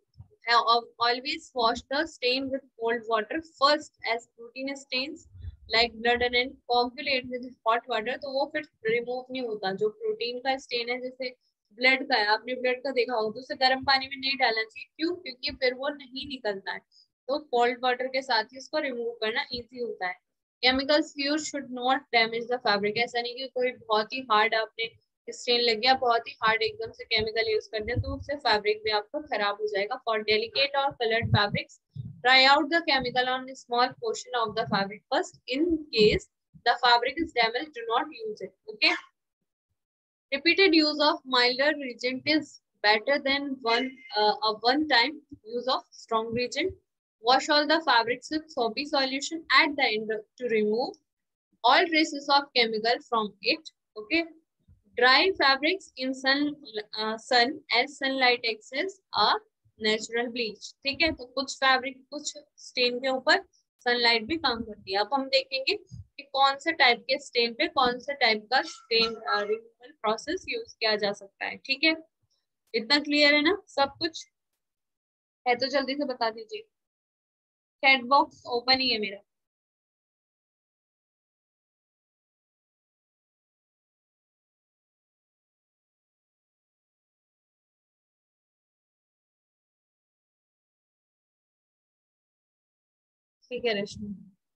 Always wash the stain with cold water first, as protein stains like blood and coagulate with hot water, तो वो फिर रिमूव नहीं होता। जो प्रोटीन का स्टेन है, जैसे ब्लड का है, आपने ब्लड का देखा होगा, तो उसे गर्म पानी में नहीं डालना चाहिए, क्यों? क्योंकि फिर वो नहीं निकलता है, तो कोल्ड वाटर के साथ ही इसको रिमूव करना इजी होता है। Chemicals use should not damage the fabric, ऐसा नहीं कि कोई बहुत ही हार्ड आपने स्टेन लग गया, बहुत ही हार्ड एकदम से केमिकल यूज कर दिया, तो उससे फैब्रिक भी आपका खराब हो जाएगा। फॉर डेलिकेट और coloured fabrics try out the chemical on small portion of the fabric first, in case the fabric is damage do not use it, okay. Repeated use of milder reagent is better than a one-time use of strong reagent. Wash all the fabrics with soapy solution at the end to remove all traces of chemical from it. Okay. Dry fabrics in sun as sunlight excess are natural bleach. ठीक है, तो कुछ fabric, कुछ stand के ऊपर sunlight भी काम करती है। अब हम देखेंगे कि कौन से टाइप के स्टेन पे कौन से टाइप का स्टेन रिमूवल प्रोसेस यूज किया जा सकता है, ठीक है। इतना क्लियर है ना सब कुछ? है तो जल्दी से बता दीजिए। चैट बॉक्स ओपन ही है मेरा। ठीक है रश्मि।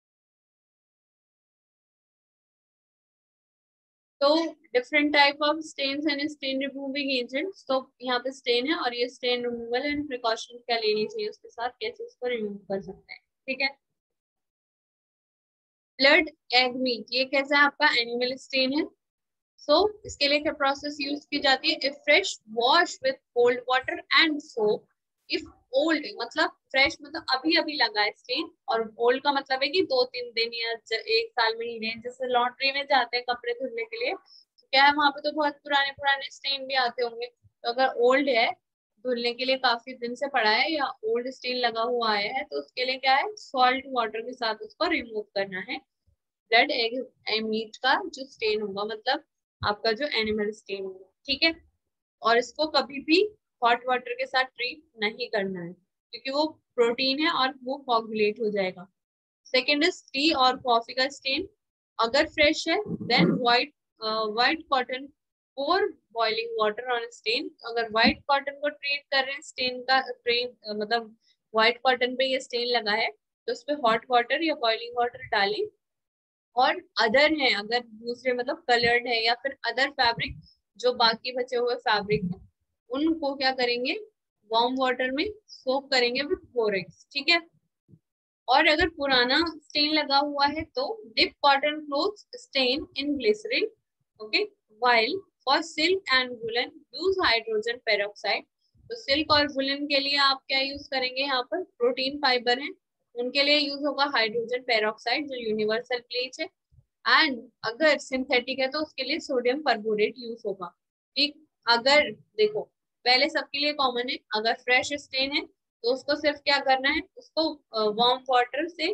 तो different type of stains and stain removing agents, तो यहाँ पे स्टेन है और ये स्टेन रिमूवल एंड प्रिकॉशन क्या लेनी चाहिए उसके साथ, कैसे उसको रिमूव कर सकते हैं, ठीक है। ब्लड एग मीट, ये कैसा है आपका एनिमल स्टेन है। सो इसके लिए क्या प्रोसेस यूज की जाती है, if fresh wash with cold water and soap, if old मतलब फ्रेश मतलब अभी अभी लगा है स्टेन, और ओल्ड का मतलब है कि 2-3 दिन या 1 साल महीने, जैसे लॉन्ड्री में जाते हैं कपड़े धुलने के लिए, तो क्या है वहां पे तो बहुत पुराने पुराने स्टेन भी आते होंगे, तो अगर ओल्ड है, धुलने के लिए काफी दिन से पड़ा है या ओल्ड स्टेन लगा हुआ आया है, तो उसके लिए क्या है, सॉल्ट वाटर के साथ उसको रिमूव करना है। ब्लड एग मीट का जो स्टेन होगा, मतलब आपका जो एनिमल स्टेन होगा, ठीक है। और इसको कभी भी हॉट वाटर के साथ ट्रीट नहीं करना है, क्योंकि वो प्रोटीन है और वो कोगुलेट हो जाएगा। सेकेंड इज टी और कॉफी का स्टेन, अगर फ्रेश है देन व्हाइट कॉटन और बॉइलिंग वाटर ऑन स्टेन। अगर व्हाइट कॉटन को ट्रीट कर रहे हैं स्टेन का मतलब व्हाइट कॉटन पे ये स्टेन लगा है, तो उस पर हॉट वाटर या बॉइलिंग वाटर डालें। और अदर है, अगर दूसरे मतलब कलर्ड है या फिर अदर फैब्रिक, जो बाकी बचे हुए फैब्रिक है, उनको क्या करेंगे, वार्म वाटर में सोक करेंगे विथ बोरेक्स, ठीक है। और अगर पुराना स्टेन लगा हुआ है तो dip cotton clothes stain in glycerine, okay. While for silk and woollen use hydrogen peroxide, तो सिल्क और वुलन के लिए आप क्या यूज करेंगे, यहाँ पर प्रोटीन फाइबर है, उनके लिए यूज होगा हाइड्रोजन पेरोक्साइड जो यूनिवर्सल ब्लीच है। एंड अगर सिंथेटिक है तो उसके लिए सोडियम परबोरेट यूज होगा, ठीक। अगर देखो, पहले सबके लिए कॉमन है, अगर फ्रेश स्टेन है तो उसको सिर्फ क्या करना है, उसको वार्म वाटर से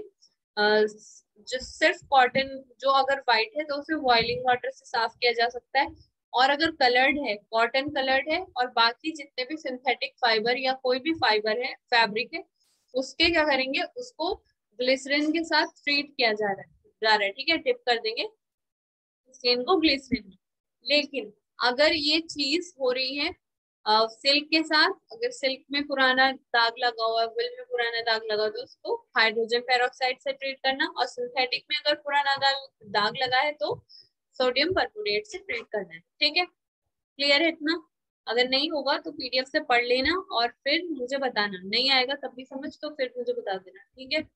जो सिर्फ कॉटन, जो अगर व्हाइट है तो उसे बॉइलिंग वाटर से साफ किया जा सकता है। और अगर कलर्ड है, कॉटन कलर्ड है, और बाकी जितने भी सिंथेटिक फाइबर या कोई भी फाइबर है, फैब्रिक है, उसके क्या करेंगे, उसको ग्लिसरीन के साथ ट्रीट किया जा रहा है, ठीक है, डिप कर देंगे स्टेन को ग्लिसरीन में। लेकिन अगर ये चीज हो रही है सिल्क के साथ, अगर सिल्क में पुराना दाग लगा हुआ है, वुल में पुराना दाग लगा हुआ, तो उसको हाइड्रोजन पेरोक्साइड से ट्रीट करना, और सिंथेटिक में अगर पुराना दाग लगा है तो सोडियम परबोरेट से ट्रीट करना है, ठीक है। क्लियर है इतना? अगर नहीं होगा तो पीडीएफ से पढ़ लेना और फिर मुझे बताना, नहीं आएगा तब भी समझ तो फिर मुझे बता देना, ठीक है।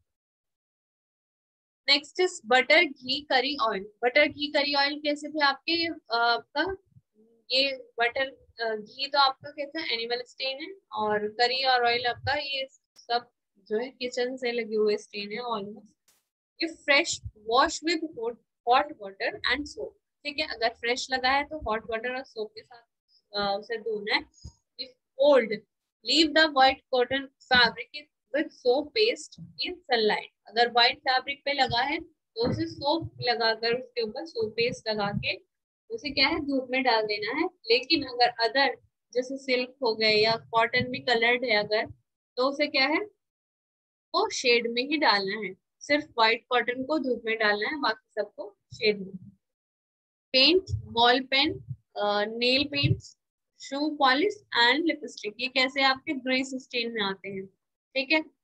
नेक्स्ट इज बटर घी करी ऑयल, बटर घी करी ऑयल कैसे थे आपके, आपका ये बटर घी तो आपका कैसा एनिमल स्टेन है, और करी और ऑयल आपका ये सब जो है किचन से लगे हुए स्टेन है almost. If fresh wash with hot water and soap, ठीक है, अगर फ्रेश लगा है तो हॉट वाटर और सोप के साथ उसे धोना है। If old leave the white cotton fabric with soap paste in sunlight, अगर व्हाइट फैब्रिक पे लगा है तो उसे सोप लगाकर उसके ऊपर सोप पेस्ट लगा के उसे क्या है, धूप में डाल देना है। लेकिन अगर अदर जैसे सिल्क हो गए या कॉटन भी कलर्ड है अगर, तो उसे क्या है, वो शेड में ही डालना है, सिर्फ व्हाइट कॉटन को धूप में डालना है, बाकी सबको शेड में। Paint, ball pen, nail paint, shoe polish and lipstick, ये कैसे आपके ग्रेस स्टेन में आते हैं, ठीक है।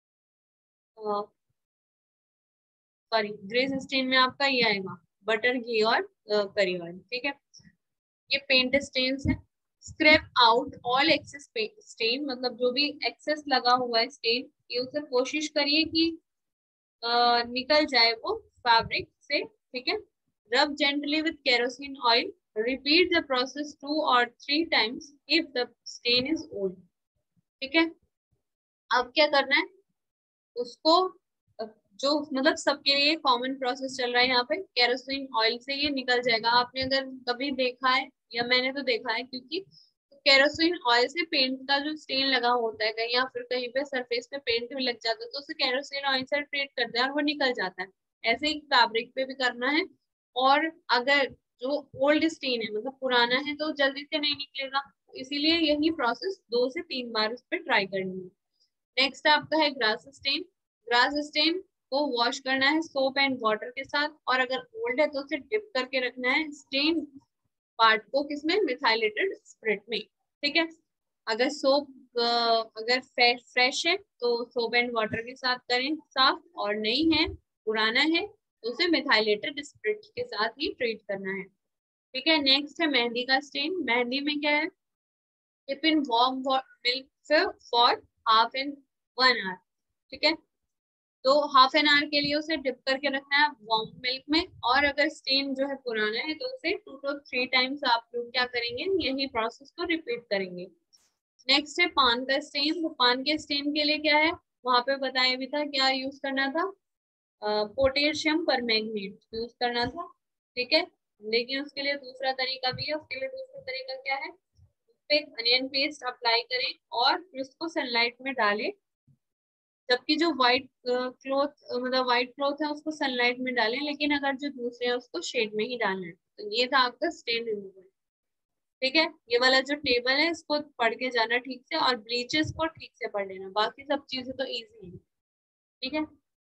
सॉरी, ग्रेस स्टेन में आपका ये आएगा बटर घी और करी ऑयल, ठीक है। ये पेंट स्टेन्स है। Scrape out all excess stain, मतलब जो भी एक्सेस लगा हुआ है स्टेन, ये उसे कोशिश करिए कि निकल जाए वो फैब्रिक से, ठीक है। Rub gently with kerosene oil, repeat the process 2 or 3 times if the stain is old, ठीक है। अब क्या करना है, उसको जो मतलब सबके लिए कॉमन प्रोसेस चल रहा है यहाँ पे, केरोसिन ऑयल से ये निकल जाएगा। आपने अगर कभी देखा है, या मैंने तो देखा है, क्योंकि केरोसिन ऑयल से पेंट का जो स्टेन लगा होता है कहीं, या फिर कहीं पे सरफेस पे पेंट भी लग जाता है, तो उसे केरोसिन ऑयल से ट्रीट करते हैं और वो निकल जाता है। ऐसे ही फैब्रिक पे भी करना है। और अगर जो ओल्ड स्टेन है, मतलब पुराना है, तो जल्दी से नहीं निकलेगा, इसीलिए यही प्रोसेस 2 से 3 बार उस पर ट्राई करनी है। नेक्स्ट आपका है ग्रास स्टेन। ग्रास स्टेन को वॉश करना है सोप एंड वाटर के साथ, और अगर ओल्ड है तो उसे डिप करके रखना है स्टेन पार्ट को, किसमें, मिथाइलेटेड स्पिरिट में, ठीक है। अगर सोप अगर फ्रेश है तो सोप एंड वाटर के साथ करें साफ, और नहीं है, पुराना है, तो उसे मिथाइलेटेड स्पिरिट के साथ ही ट्रीट करना है, ठीक है। नेक्स्ट है मेहंदी का स्टेन। मेहंदी में क्या है, dip in warm milk for half in 1 hour, ठीक है। तो हाफ एन आवर के लिए उसे डिप करके रखना है वार्म मिल्क में। और अगर स्टेन जो है पुराना है तो उसे 2 to 3 टाइम्स आप लोग क्या करेंगे, यही प्रोसेस को रिपीट करेंगे। नेक्स्ट है पान का स्टेन। तो पान के स्टेन के लिए क्या है, वहां पे बताया भी था क्या यूज करना था, पोटेशियम परमैंगनेट यूज करना था, ठीक है। लेकिन उसके लिए दूसरा तरीका भी है। उसके लिए दूसरा तरीका क्या है, उस पे अनियन पेस्ट अप्लाई करें और फिर उसको सनलाइट में डालें। जबकि जो व्हाइट क्लॉथ मतलब व्हाइट क्लॉथ है उसको सनलाइट में डालें, लेकिन अगर जो दूसरे है उसको शेड में ही डालना है। तो ये था आपका स्टेन रिमूवल, ठीक है। ये वाला जो टेबल है इसको पढ़ के जाना ठीक से, और ब्लीचेस को ठीक से पढ़ लेना, बाकी सब चीजें तो इजी है, ठीक है।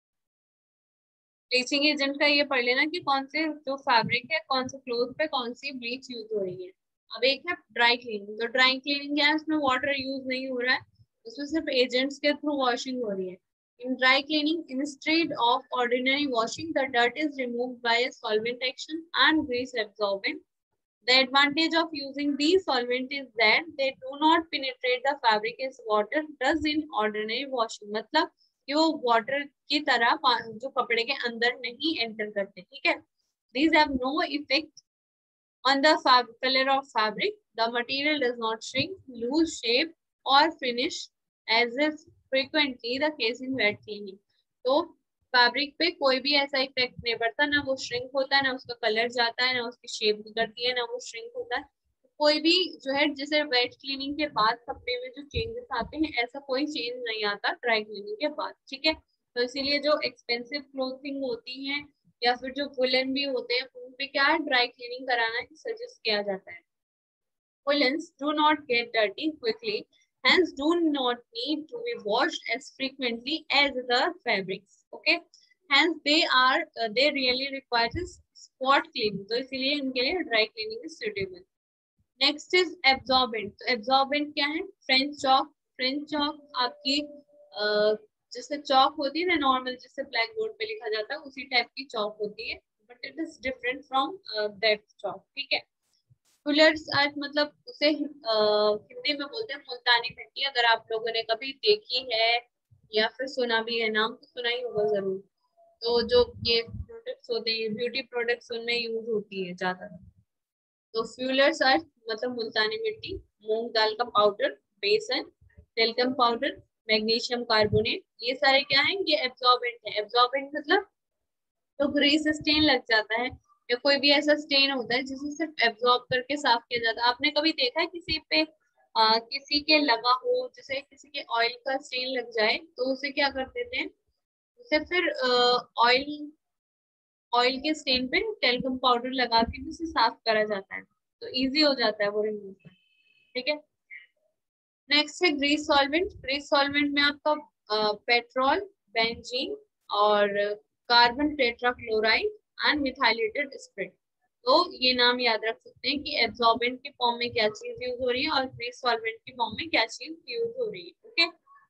ब्लीचिंग एजेंट का ये पढ़ लेना कि कौन से जो फैब्रिक है, कौन से क्लोथ पे कौन सी ब्लीच यूज हो रही है। अब एक है ड्राई क्लीनिंग। तो ड्राई क्लीनिंग क्या है, उसमें वाटर यूज नहीं हो रहा है, उसमें सिर्फ एजेंट्स के थ्रू वॉशिंग हो रही है। In dry cleaning, instead of ordinary washing, the dirt is removed by a solvent action and grease absorbent. The advantage of using these solvent is that they do not penetrate the fabric as water does in ordinary washing. मतलब कि वो water की तरह जो कपड़े के अंदर नहीं एंटर करते, ठीक है। These have no effect on the color of fabric. The material does not shrink, lose shape or finish as is frequently the case in wet cleaning. तो फैब्रिक पे कोई भी ऐसा इफेक्ट नहीं पड़ता, ना वो श्रिंक होता है, ना उसका कलर जाता है, ना उसकी शेप बिगड़ती है, ना वो श्रिंक होता है। कोई भी जो है, जैसे वेट क्लीनिंग के बाद कपड़े में जो चेंजेस आते हैं, ऐसा कोई चेंज नहीं आता ड्राई क्लीनिंग के बाद, ठीक है। तो इसीलिए जो एक्सपेंसिव क्लोथिंग होती है या फिर जो वुलन भी होते हैं, उन पे क्या है, ड्राई क्लीनिंग कराना सजेस्ट किया जाता है। Woolens do not get dirty quickly, hence do not need to be washed as frequently as the fabrics, okay, hence they really require spot cleaning, तो इसीलिए इनके लिए dry cleaning is suitable. Next is absorbent. तो absorbent क्या है, French chalk. French chalk आपकी जैसे chalk होती है ना नॉर्मल, जैसे ब्लैक बोर्ड पे लिखा जाता है, उसी टाइप की चॉक होती है, but it is different from that chalk, ठीक है। फुलर्स आर्ट मतलब उसे हिंदी में बोलते हैं मुल्तानी मिट्टी। अगर आप लोगों ने कभी देखी है या फिर सुना भी है, नाम तो सुना ही होगा जरूर। तो जो ये प्रोडक्ट्स होते हैं, ब्यूटी प्रोडक्ट्स, उनमें यूज होती है ज्यादा। तो फ्यूलर्स आर मतलब मुल्तानी मिट्टी, मूंग दाल का पाउडर, बेसन, टेल्कम पाउडर, मैग्नीशियम कार्बोनेट, ये सारे क्या हैं, ये एब्जॉर्बेंट है। एब्जॉर्बेंट मतलब तो ग्रीस स्टेन लग जाता है या कोई भी ऐसा स्टेन होता है जिसे सिर्फ एब्जॉर्ब करके साफ किया जाता है। आपने कभी देखा है किसी पे किसी के लगा हो, जैसे किसी के ऑयल का स्टेन लग जाए तो उसे क्या कर देते हैं, उसे फिर ऑयल ऑयल के स्टेन पे टेल्कम पाउडर लगा के भी उसे साफ करा जाता है, तो इजी हो जाता है वो रिमूव करना, ठीक है। नेक्स्ट है ग्रीस सॉल्वेंट। ग्रीस सॉल्वेंट में आपका पेट्रोल, बेंजीन और carbon tetrachloride and methylated spirit. तो ये नाम याद रख सकते हैं कि एब्जॉर्बेंट के फॉर्म में क्या चीज यूज हो रही है और ग्रीस सॉल्वेंट के फॉर्म में क्या चीज यूज हो रही है, okay.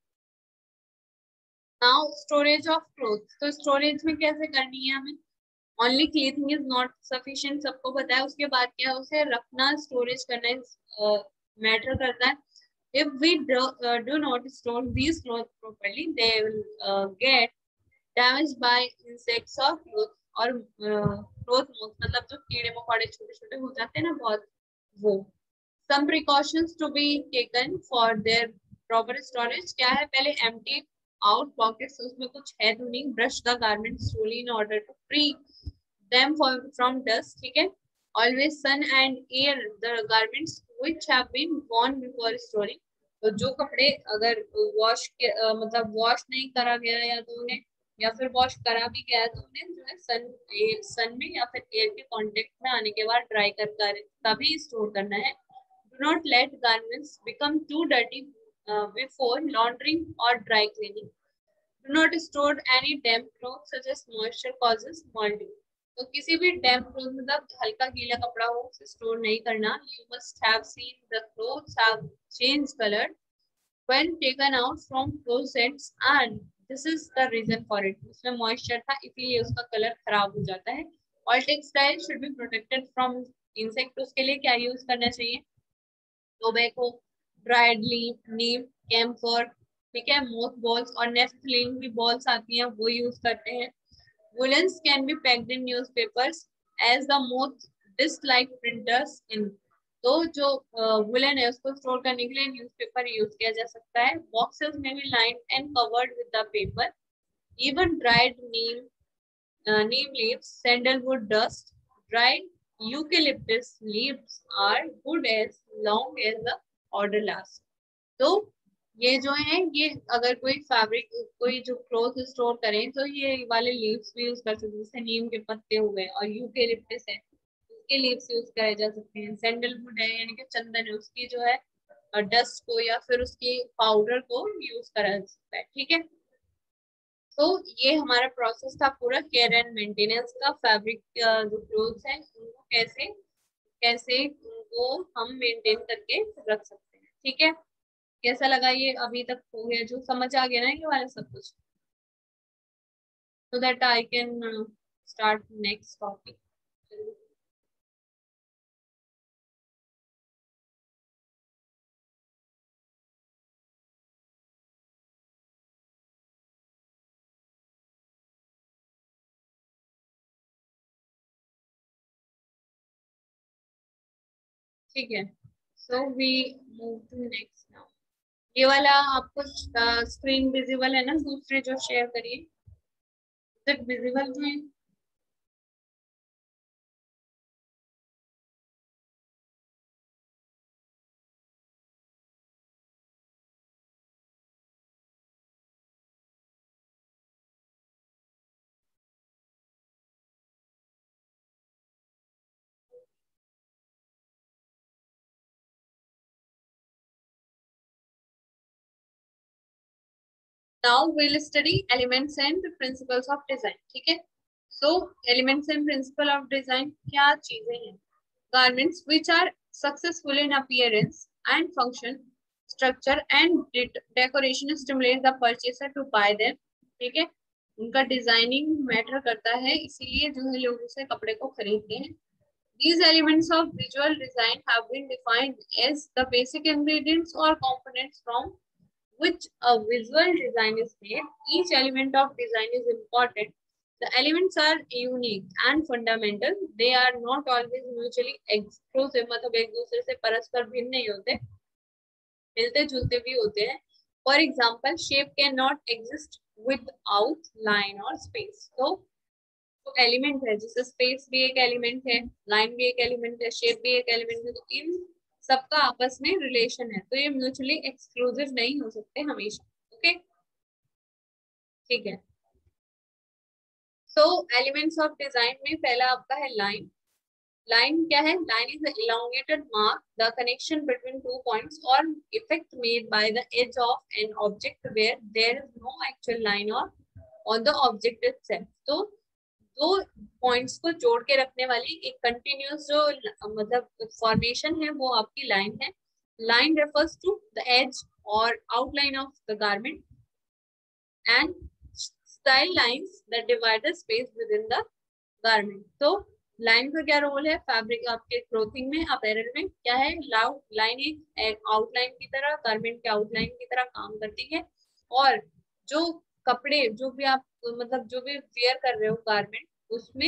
Now storage of cloth. तो स्टोरेज में कैसे करनी है हमें, only cleaning is not sufficient, सबको पता है। उसके बाद क्या है, उसे रखना, स्टोरेज करना मैटर करता है। If we do not store these clothes properly, they will get damaged by insects or cloth और cloth moth मतलब जो कीड़े मकोड़े छोटे छोटे हो जाते हैं ना बहुत, वो। Some precautions to be taken for their proper storage क्या है, पहले empty out pockets, उसमें कुछ है तो नहीं। Brush the garments slowly in order to free them from dust, ठीक है। Always sun and air the garments which have been worn before storing। तो जो कपड़े अगर वॉश के मतलब वॉश नहीं करा गया या तो उन्हें, या फिर वॉश करा भी गया तो उन्हें जो है सन में या फिर एयर के कांटेक्ट में आने के बाद ड्राई कर तभी स्टोर करना है। Do not let garments become too dirty before laundering और dry cleaning. Do not store any damp cloth such as moisture causes moulding. तो किसी भी डैम्प क्लॉथ मतलब हल्का गीला कपड़ा हो उसे स्टोर नहीं करना। You must have seen the clothes have change colour when taken out from closets and this is the reason for it। उसमें मॉइस्चर था इसीलिए उसका कलर खराब हो जाता है। All textile should be protected from insect। उसके लिए क्या यूज करना चाहिए, tobacco, dried leaf, neem, camphor, ठीक है, मोथ बॉल्स और नेफ्थलीन की बॉल्स आती हैं वो यूज करते हैं। Woollens can be packed in newspapers as the moth dislike printers ink. तो जो वुलन है उसको स्टोर करने के लिए न्यूज़पेपर यूज किया जा सकता है। बॉक्सेस में be lined and covered with the paper. Even dried neem leaves, sandalwood dust, dried eucalyptus leaves are good as long as the order lasts. तो ये जो है ये अगर कोई फैब्रिक कोई जो क्लोथ स्टोर करें तो ये वाले लीव्स भी यूज कर सकते हैं, जैसे नीम के पत्ते हुए और यूकेलिप्टस है उसके लीव्स यूज करे जा सकते हैं। सैंडलवुड है यानी कि चंदन है उसकी जो है डस्ट को या फिर उसकी पाउडर को यूज करा जा सकता है। ठीक है, तो ये हमारा प्रोसेस था पूरा केयर एंड मेंटेनेंस का। फैब्रिक जो क्लोथ्स हैं उनको कैसे कैसे उनको हम मेंटेन करके रख सकते हैं। ठीक है, कैसा लगा ये अभी तक हो गया, जो समझ आ गया ना ये वाला सब कुछ, so that I can start next topic. ठीक है, so we move to next now. ये वाला आपको स्क्रीन विजिबल है ना, दूसरे जो शेयर करिए विजिबल है। Now we'll study elements and principles of design. ठीक है, so elements and principle of design क्या चीजें हैं? Garments which are successful in appearance and function, structure and decoration stimulate the purchaser to buy them. ठीक है, उनका designing matter करता है इसीलिए जो है लोग उसे कपड़े को खरीदते हैं। These elements of visual design have been defined as the basic ingredients or components from which a visual design is made. Each element of design is important. The elements are unique and fundamental. They are not always mutually exclusive. मतलब एक दूसरे से परस्पर भिन्न नहीं होते, मिलते जुलते भी होते हैं। For example, shape cannot exist without line or space. तो एलिमेंट है, जैसे स्पेस भी एक एलिमेंट है, लाइन भी एक एलिमेंट है, शेप भी एक एलिमेंट है, तो इन सबका आपस में रिलेशन है, तो ये म्यूचुअली एक्सक्लूसिव नहीं हो सकते हमेशा। ओके, ठीक है। सो एलिमेंट्स ऑफ डिजाइन में पहला आपका है लाइन। लाइन क्या है? Line is elongated mark, the connection between 2 points or effect made by the edge of an object where there is no actual line or on the object itself. तो दो points को जोड़ के रखने वाली एक कंटिन्यूस जो मतलब फॉर्मेशन है वो आपकी लाइन है। Line refers to the edge और outline of the garment and style lines that divide the space within the garment. तो लाइन का क्या रोल है फैब्रिक आपके क्लोथिंग में, अपैरल में? क्या है? लाइन एक आउटलाइन की तरह, गारमेंट के आउटलाइन की तरह काम करती है। और जो कपड़े जो भी आप मतलब जो भी वेयर कर रहे हो गारमेंट, उसमें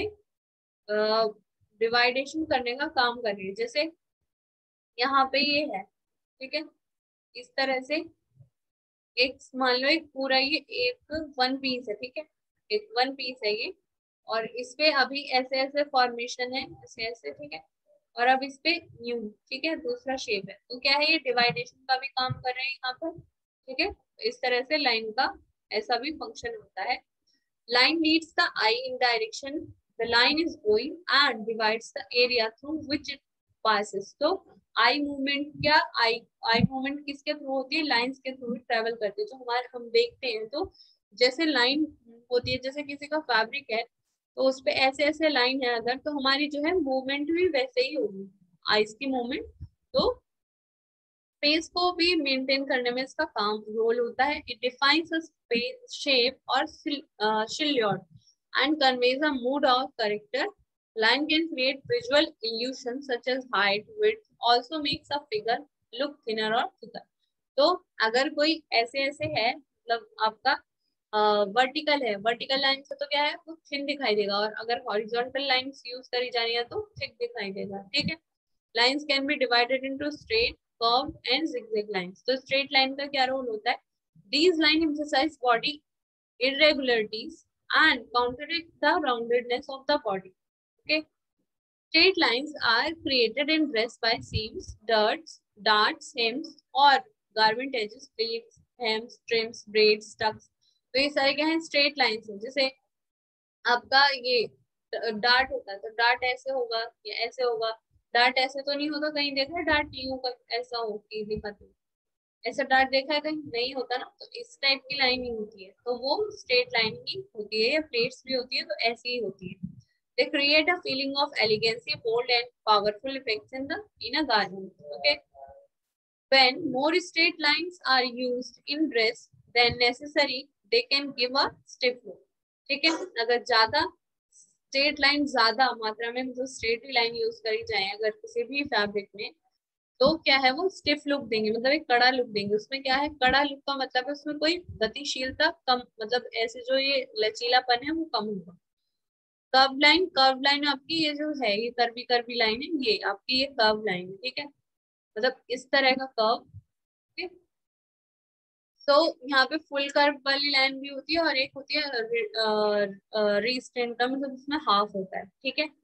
डिवाइडेशन करने का काम कर रही है। जैसे यहाँ पे ये है, ठीक है, इस तरह से एक मान लो एक पूरा ये एक वन पीस है, ठीक है, एक वन पीस है ये, और इस पे अभी ऐसे ऐसे फॉर्मेशन है, ऐसे ऐसे, ठीक है, और अब इस पे न्यू, ठीक है, दूसरा शेप है, तो क्या है ये डिवाइडेशन का भी काम कर रहे हैं यहाँ पर। ठीक है, इस तरह से लाइन का ऐसा भी फंक्शन होता है। Line leads the eye in direction the line is going and divides the area through which it passes. तो आई मूवमेंट क्या, आई मूवमेंट किसके थ्रू होती है? लाइंस के थ्रू ट्रेवल करती है। जो हमारे हम देखते हैं तो जैसे लाइन होती है, जैसे किसी का फैब्रिक है तो उस पे ऐसे ऐसे लाइन है, अगर तो हमारी जो है मूवमेंट भी वैसे ही होगी, आईज की मूवमेंट। तो स्पेस को भी मेंटेन करने में इसका काम रोल होता है। It defines a space shape और silhouette and conveys a mood of character. Line can create visual illusions such as height, width, also makes a figure look thinner or thicker. तो अगर कोई ऐसे ऐसे है, मतलब आपका वर्टिकल है, वर्टिकल लाइन से तो क्या है, वो थिन दिखाई देगा, और अगर हॉरिजॉन्टल लाइंस यूज करी जानी है तो थिक दिखाई देगा, ठीक है। Lines can be divided into straight, curve and zigzag lines. तो स्ट्रेट लाइन का क्या रोल होता है, these line emphasize body irregularities and contradict the roundedness of the body. Okay, straight lines are created in dress by seams, darts, hems, or garment edges, pleats, hems, trims, braids, tucks. तो ये सारे क्या है, straight lines है। जैसे आपका ये dart होता है, तो डार्ट ऐसे होगा या ऐसे होगा। डार्ट ऐसे तो नहीं होगा, कहीं देखा है डार्ट यूं का ऐसा हो कि दिखाती, ऐसा डार्ट देखा है कहीं, नहीं होता ना। तो इस टाइप की लाइनिंग होती है, तो वो स्ट्रेट लाइन ही होती है, या प्लेट्स भी होती है, तो ऐसी ही होती है। They create a feeling of elegancy, bold and powerful effects in a garment. Okay. When more straight lines are used in dress than necessary, they can give a stiff look. ठीक है, अगर ज्यादा स्ट्रेट लाइन ज्यादा मात्रा में जो straight line use करी जाए अगर किसी भी फैब्रिक में, तो क्या है, वो स्टिफ लुक देंगे, मतलब एक कड़ा लुक देंगे। उसमें क्या है, कड़ा लुक का मतलब है उसमें कोई गतिशीलता कम, मतलब ऐसे जो ये लचीलापन है वो कम होगा। कर्व लाइन आपकी ये जो है, ये कर्वी कर्वी लाइन है, ये आपकी ये कर्व लाइन है, ठीक है, मतलब इस तरह का कर्व। ठीक, तो यहाँ पे फुल कर्व वाली लाइन भी होती है, और एक होती है रीस्टेंट का, मतलब इसमें हाफ होता है, ठीक है।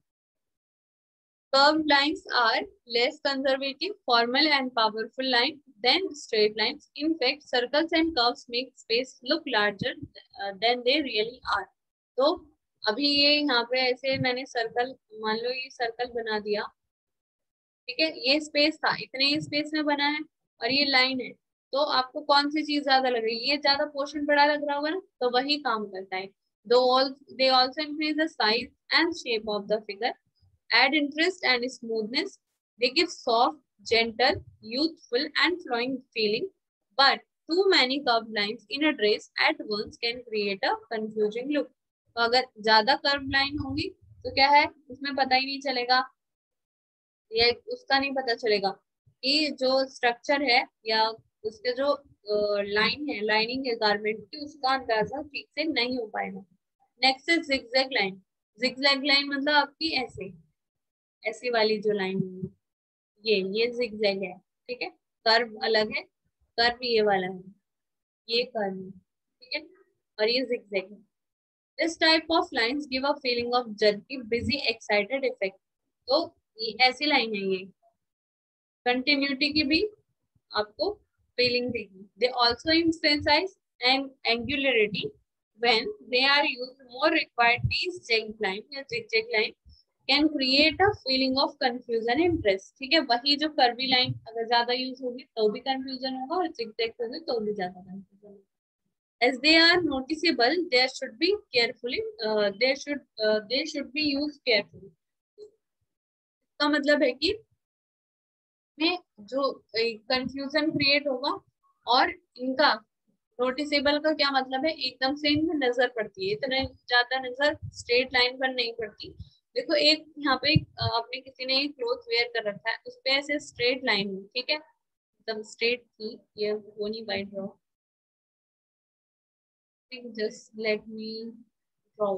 Curved lines are less conservative, formal and powerful line than straight lines. In fact, circles and curves make space look larger than they really are. तो अभी ये यहाँ पे ऐसे मैंने सर्कल, मान लो ये सर्कल बना दिया, ठीक है, ये स्पेस था, इतने ही स्पेस में बना है, और ये लाइन है, तो आपको कौन सी चीज ज्यादा लग रही है, ये ज्यादा पोर्शन बड़ा लग रहा होगा ना, तो वही काम करता है। They also increase the size and shape of the figure, add interest and smoothness. They give soft, gentle, youthful, and flowing feeling. But too many curved lines in a dress at once can create a confusing look. तो अगर ज्यादा curve line होंगी तो क्या है, उसमें पता ही नहीं चलेगा, या उसका नहीं पता चलेगा कि जो स्ट्रक्चर है या उसके जो लाइन है, लाइनिंग है गारमेंट की, उसका अंदाजा ठीक से नहीं हो पाएगा। नेक्स्ट है जिगजैग लाइन। जिगजैग लाइन मतलब आपकी ऐसे, ऐसी वाली जो लाइन है, ये जिगजैग है, ठीक है। कर्व अलग है, कर्व ये वाला है, ये कर्व है, ठीक है, और ये जिगजैग है। This type of lines give a feeling of jerky, busy, excited effect. तो ये ऐसी लाइन है, ये कंटिन्यूटी की भी आपको फीलिंग देगी। They also emphasize an angularity when they are used more required, these zigzag line या zigzag line can create a feeling of confusion and interest. ठीक है, वही जो कर्वी लाइन अगर ज्यादा यूज होगी तो भी कंफ्यूजन होगा, और zigzag होगी तो भी ज्यादा कंफ्यूजन होगा। As they are noticeable, there should be carefully, they should be used carefully. इसका मतलब है कि में जो कंफ्यूजन क्रिएट होगा, और इनका नोटिसेबल का क्या मतलब है, एकदम से इनमें नजर पड़ती है, इतने ज्यादा नजर स्ट्रेट लाइन पर नहीं पड़ती। देखो एक यहाँ पे आपने किसी ने क्लोथ वेयर कर रखा है, उस पे ऐसे स्ट्रेट लाइन है, ठीक है, एकदम स्ट्रेट थी, ये वो नहीं by draw, just let me draw.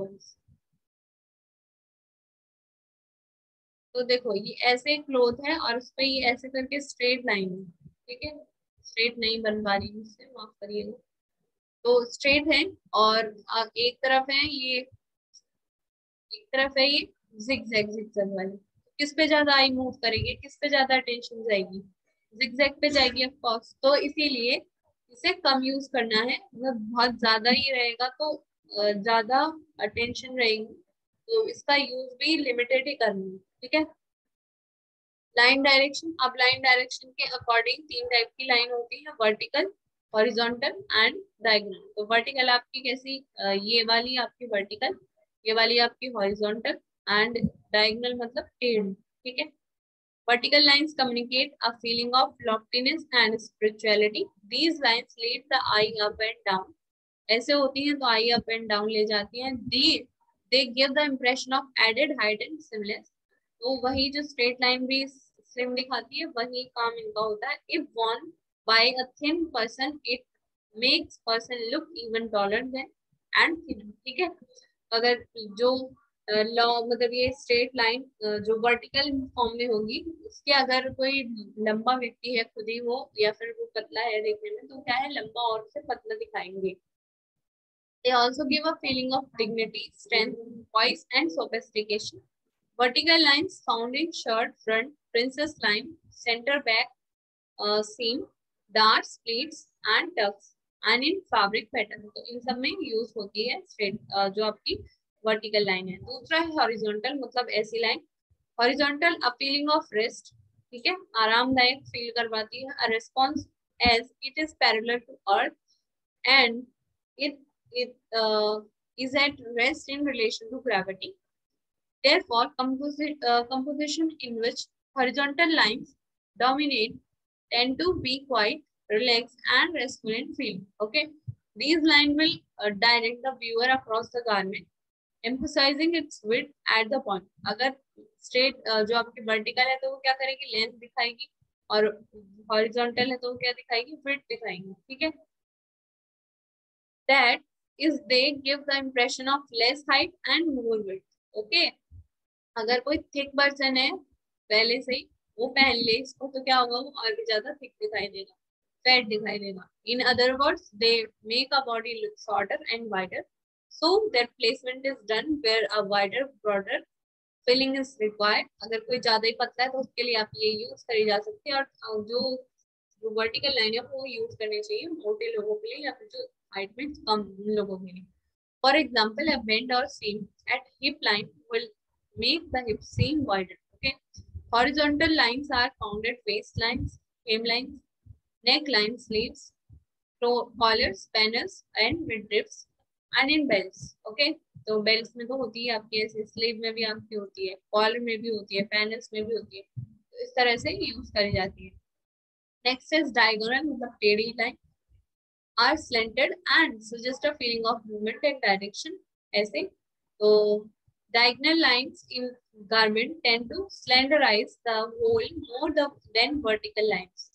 तो देखो ये ऐसे क्लोथ है, और उस पे ये ऐसे करके स्ट्रेट लाइन है, ठीक है, स्ट्रेट नहीं बन पा रही मुझसे, माफ करिएगा। तो स्ट्रेट है, और एक तरफ है ये, एक तरफ है ये जिगजैग, जिगजैग वाली। किस पे ज्यादा आई मूव करेगी, किस पे ज्यादा अटेंशन जाएगी, जिगजैग पे जाएगी ऑफ कोर्स। तो इसीलिए इसे कम यूज करना है, मतलब बहुत ज्यादा ही रहेगा तो ज्यादा अटेंशन रहेगी, तो इसका यूज भी लिमिटेड ही करना है, ठीक है। लाइन डायरेक्शन, अब लाइन डायरेक्शन के अकॉर्डिंग तीन टाइप की लाइन होती है, वर्टिकल, हॉरिजॉन्टल एंड डायगोनल। तो वर्टिकल आपकी कैसी, ये वाली आपकी वर्टिकल, ये वाली आपकी हॉरिजॉन्टल, एंड डायगोनल मतलब टेढ़ी, ठीक है। Vertical lines communicate a feeling of loftiness and spirituality. These lines lead the eye up and down. ऐसे होती हैं तो eye up and down ले जाती हैं। They give the impression of added height and slimness. तो वही जो straight line भी slim दिखाती है, वही काम इनका होता है। If worn By a thin person, it makes person look even taller than and thin. ठीक है, अगर जो मतलब ये स्ट्रेट लाइन जो वर्टिकल फॉर्म में होगी, उसके अगर कोई लंबा व्यक्ति है खुद ही वो, या फिर वो पतला है देखने में, तो क्या है, लंबा और उसे पतला दिखाएंगे. They also give a feeling of dignity, strength, poise, and sophistication. Vertical lines found in shirt front, princess line, center back, seam, darts, pleats, and tucks, and in fabric pattern. तो इन सब में यूज होती है straight जो आपकी vertical line है. दूसरा है हॉरिजॉन्टल, मतलब ऐसी line. Horizontal a feeling of rest, ठीक है, आरामदायक फील करवाती है. A response as it is parallel to earth and it is at rest in relation to gravity. Therefore, composition in which horizontal lines dominate tend to be quite relaxed and restful in feel. Okay, these lines will direct the viewer across the garment, emphasizing its width at the point. अगर straight जो आपकी vertical है तो वो क्या करेगी, length दिखाएगी, और horizontal है तो वो क्या दिखाएगी, width दिखाएगी. ठीक है, that is they give the impression of less height and more width. Okay, अगर कोई thick person है पहले से ही, वो पहन ले इसको, तो क्या होगा, वो और भी ज्यादा thick दिखाई देगा, fat दिखाई देगा. In other words, they make a body look shorter and wider, so their placement is done where a wider, broader filling is required. अगर कोई ज्यादा ही पतला है तो उसके लिए आप ये यूज करी जा सकती है, और जो वर्टिकल लाइन है वो यूज करनी चाहिए मोटे लोगों के लिए या फिर जो हाइट में कम लोगों के लिए. For example, a bend or seam at hip line will make the hip seam wider. Okay, horizontal lines are found at waist lines, hemlines, neckline, sleeves, collars, banners, and midriffs, and in belts. Okay, तो belt में तो होती है आपकी ऐसे, sleeve में भी आपकी होती है, कॉलर में भी होती है, पैनल्स में भी होती है, तो इस तरह से यूज करी जाती है. नेक्स्ट इज डायगोनल, मतलब टेढ़ी line, are slanted and suggest a feeling of movement and direction. ऐसे तो diagonal lines in garment tend to slanderize the whole more than vertical lines.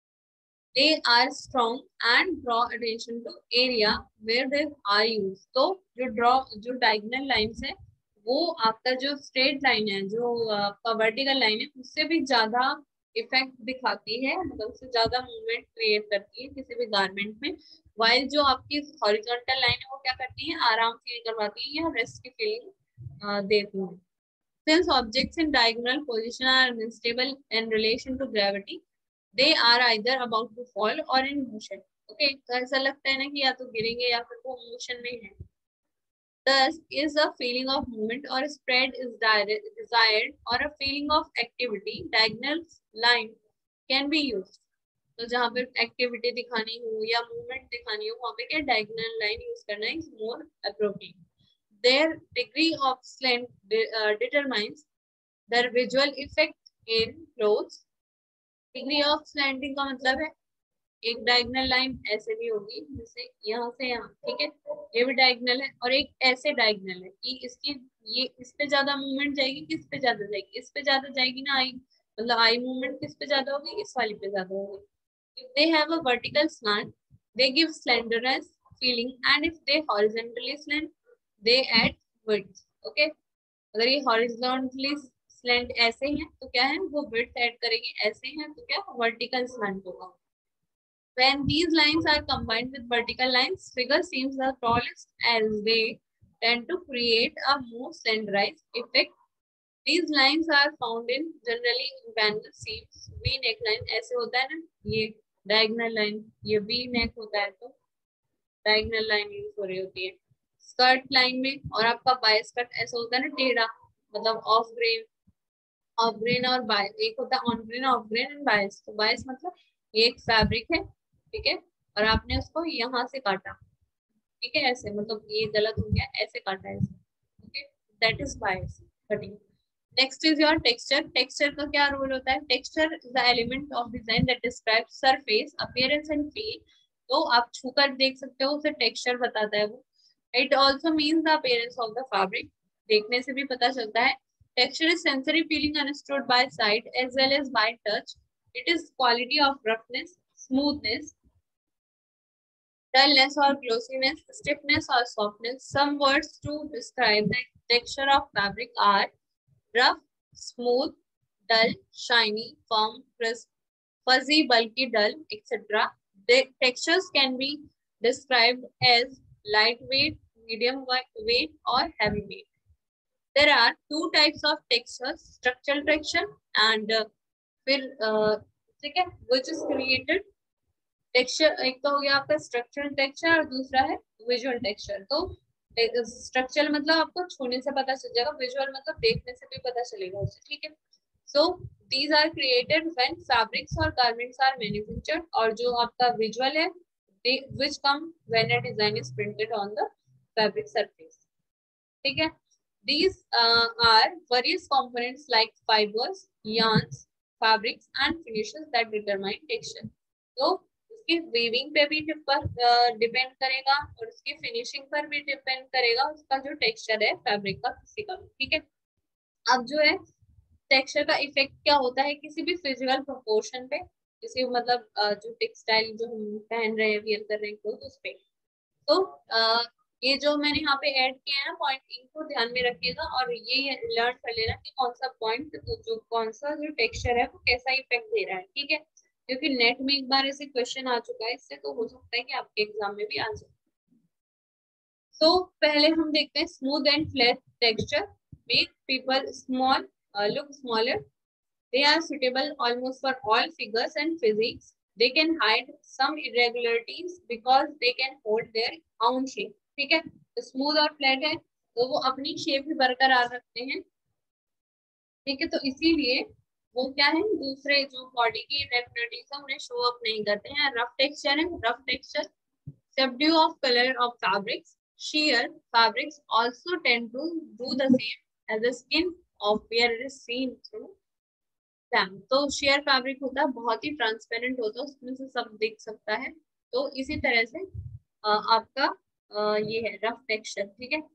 They are strong and draw attention to area where they are used. तो जो diagonal lines है वो आपका जो straight line है, जो आपका vertical line है, उससे भी ज्यादा इफेक्ट दिखाती है, मतलब उससे ज्यादा मूवमेंट क्रिएट करती है किसी भी गारमेंट में. वाइल जो आपकी हॉरिजॉन्टल लाइन है वो क्या करती है, आराम फील करवाती है या रेस्ट की फीलिंग देती है. Since objects in diagonal position are unstable in relation to gravity, they are either about to fall or in motion. Okay, तो ऐसा लगता है ना कि या तो गिरेंगे या फिर वो मोशन में है. Thus, is a feeling of movement or spread is desired, or a feeling of activity, diagonal line can be used. तो जहाँ पे एक्टिविटी दिखानी हो या मूवमेंट दिखानी हो, वहाँ पे क्या डायगोनल लाइन यूज करना है, is more appropriate. Their degree of slant determines their visual effect in clothes. Degree of slanting का मतलब है एक डायगोनल लाइन ऐसे भी होगी, जैसे यहाँ से यहाँ, ठीक है, ये भी डायगोनल है, और एक ऐसे डायगोनल है कि इसकी ये इस पे ज्यादा मूवमेंट जाएगी, किस पे ज्यादा जाएगी, इस पे ज्यादा जाएगी ना आई, मतलब आई मूवमेंट किस पे ज्यादा होगी, इस वाली पे ज्यादा होगी. If they have a vertical slant, they give slenderness feeling, and if they horizontally slant, they add width. Okay, अगर ये horizontally slant ऐसे हैं तो क्या है, वो width add करेगी, ऐसे हैं तो क्या vertical slant होगा. When these lines are combined with vertical lines, figure seems the tallest as they tend to create a more slenderized effect. These lines are found in generally in banner seams, V neckline. ऐसे होता है ना, ये diagonal line, ये V neck होता है तो diagonal line use हो रही होती है. स्कर्ट लाइन में, और आपका बाय स्कर्ट ऐसा होता है ना टेढ़ा, मतलब ऑफ ग्रेन और बायस, एक होता है on grain, off grain and bias. तो बायस मतलब ये एक फैब्रिक है, ठीक है, और आपने उसको यहाँ से काटा, ठीक है, ऐसे, मतलब ये गलत हो गया, ऐसे काटा है, okay, that is bias cutting. Next is your texture. Texture का क्या रोल होता है, texture is the element of design that describes surface appearance and feel. तो आप छूकर देख सकते हो, उसे टेक्सचर बताता है वो. It also means the appearance of the fabric, देखने से भी पता चलता है. Texture is sensory feeling understood by sight as well as by touch. It is quality of roughness, smoothness, dullness or glossiness, stiffness or softness. Some words to describe the texture of fabric are rough, smooth, dull, shiny, firm, crisp, fuzzy, bulky, dull, etc. The textures can be described as lightweight, medium weight, or heavyweight. There are two types of textures: structural texture and फिर ठीक है, which is created texture. एक तो हो गया आपका structural texture और दूसरा है विजुअल टेक्सचर. तो स्ट्रक्चरल मतलब आपको छूने से पता चल जाएगा, विजुअल मतलब देखने से भी पता चलेगा उसे. ठीक है. So these are created when fabrics और गारमेंट्स आर मैन्युफैक्चर्ड. और जो आपका विजुअल है which come when a design is printed on the fabric surface. ठीक है. These are various components like fibers, yarns, fabrics and finishes that determine texture. तो उसकी weaving पे भी डिपेंड करेगा और उसकी फिनिशिंग पर भी डिपेंड करेगा उसका जो टेक्सचर है फैब्रिक का किसी का. ठीक है. अब जो है टेक्सचर का इफेक्ट क्या होता है किसी भी फिजिकल प्रोपोर्शन पे, किसी मतलब जो टेक्सटाइल जो हम पहन रहे हैं, वियर कर रहे हैं क्लोथ उस पे. तो ये जो मैंने यहाँ पे ऐड किया है ना पॉइंट, इनको ध्यान में रखिएगा और ये लर्न कर लेना कि कौन सा पॉइंट जो कौन सा जो टेक्सचर है वो कैसा इफेक्ट दे रहा है. ठीक है. क्योंकि नेट में एक बार ऐसे क्वेश्चन आ चुका है इससे, तो हो सकता है कि आपके एग्जाम में भी आ जाए. तो पहले हम देखते हैं smooth and flat texture make people small look smaller. They are suitable almost for all figures and physiques. They can hide some irregularities because they can hold their own shape. ठीक है. तो स्मूथ और flat है तो वो अपनी shape भी बरकरार रखते हैं. ठीक है. तो इसीलिए वो क्या है, दूसरे जो बॉडी की इरेगुलरिटीज है उन्हें शो अप नहीं करते हैं. रफ टेक्सचर है. Rough texture subdue of color of fabrics. Sheer fabrics also tend to do the same as the skin of where it is seen through them. तो sheer fabric होता है बहुत ही transparent होता है, उसमें से सब दिख सकता है. तो इसी तरह से आपका ये है रफ टेक्सचर. ठीक है.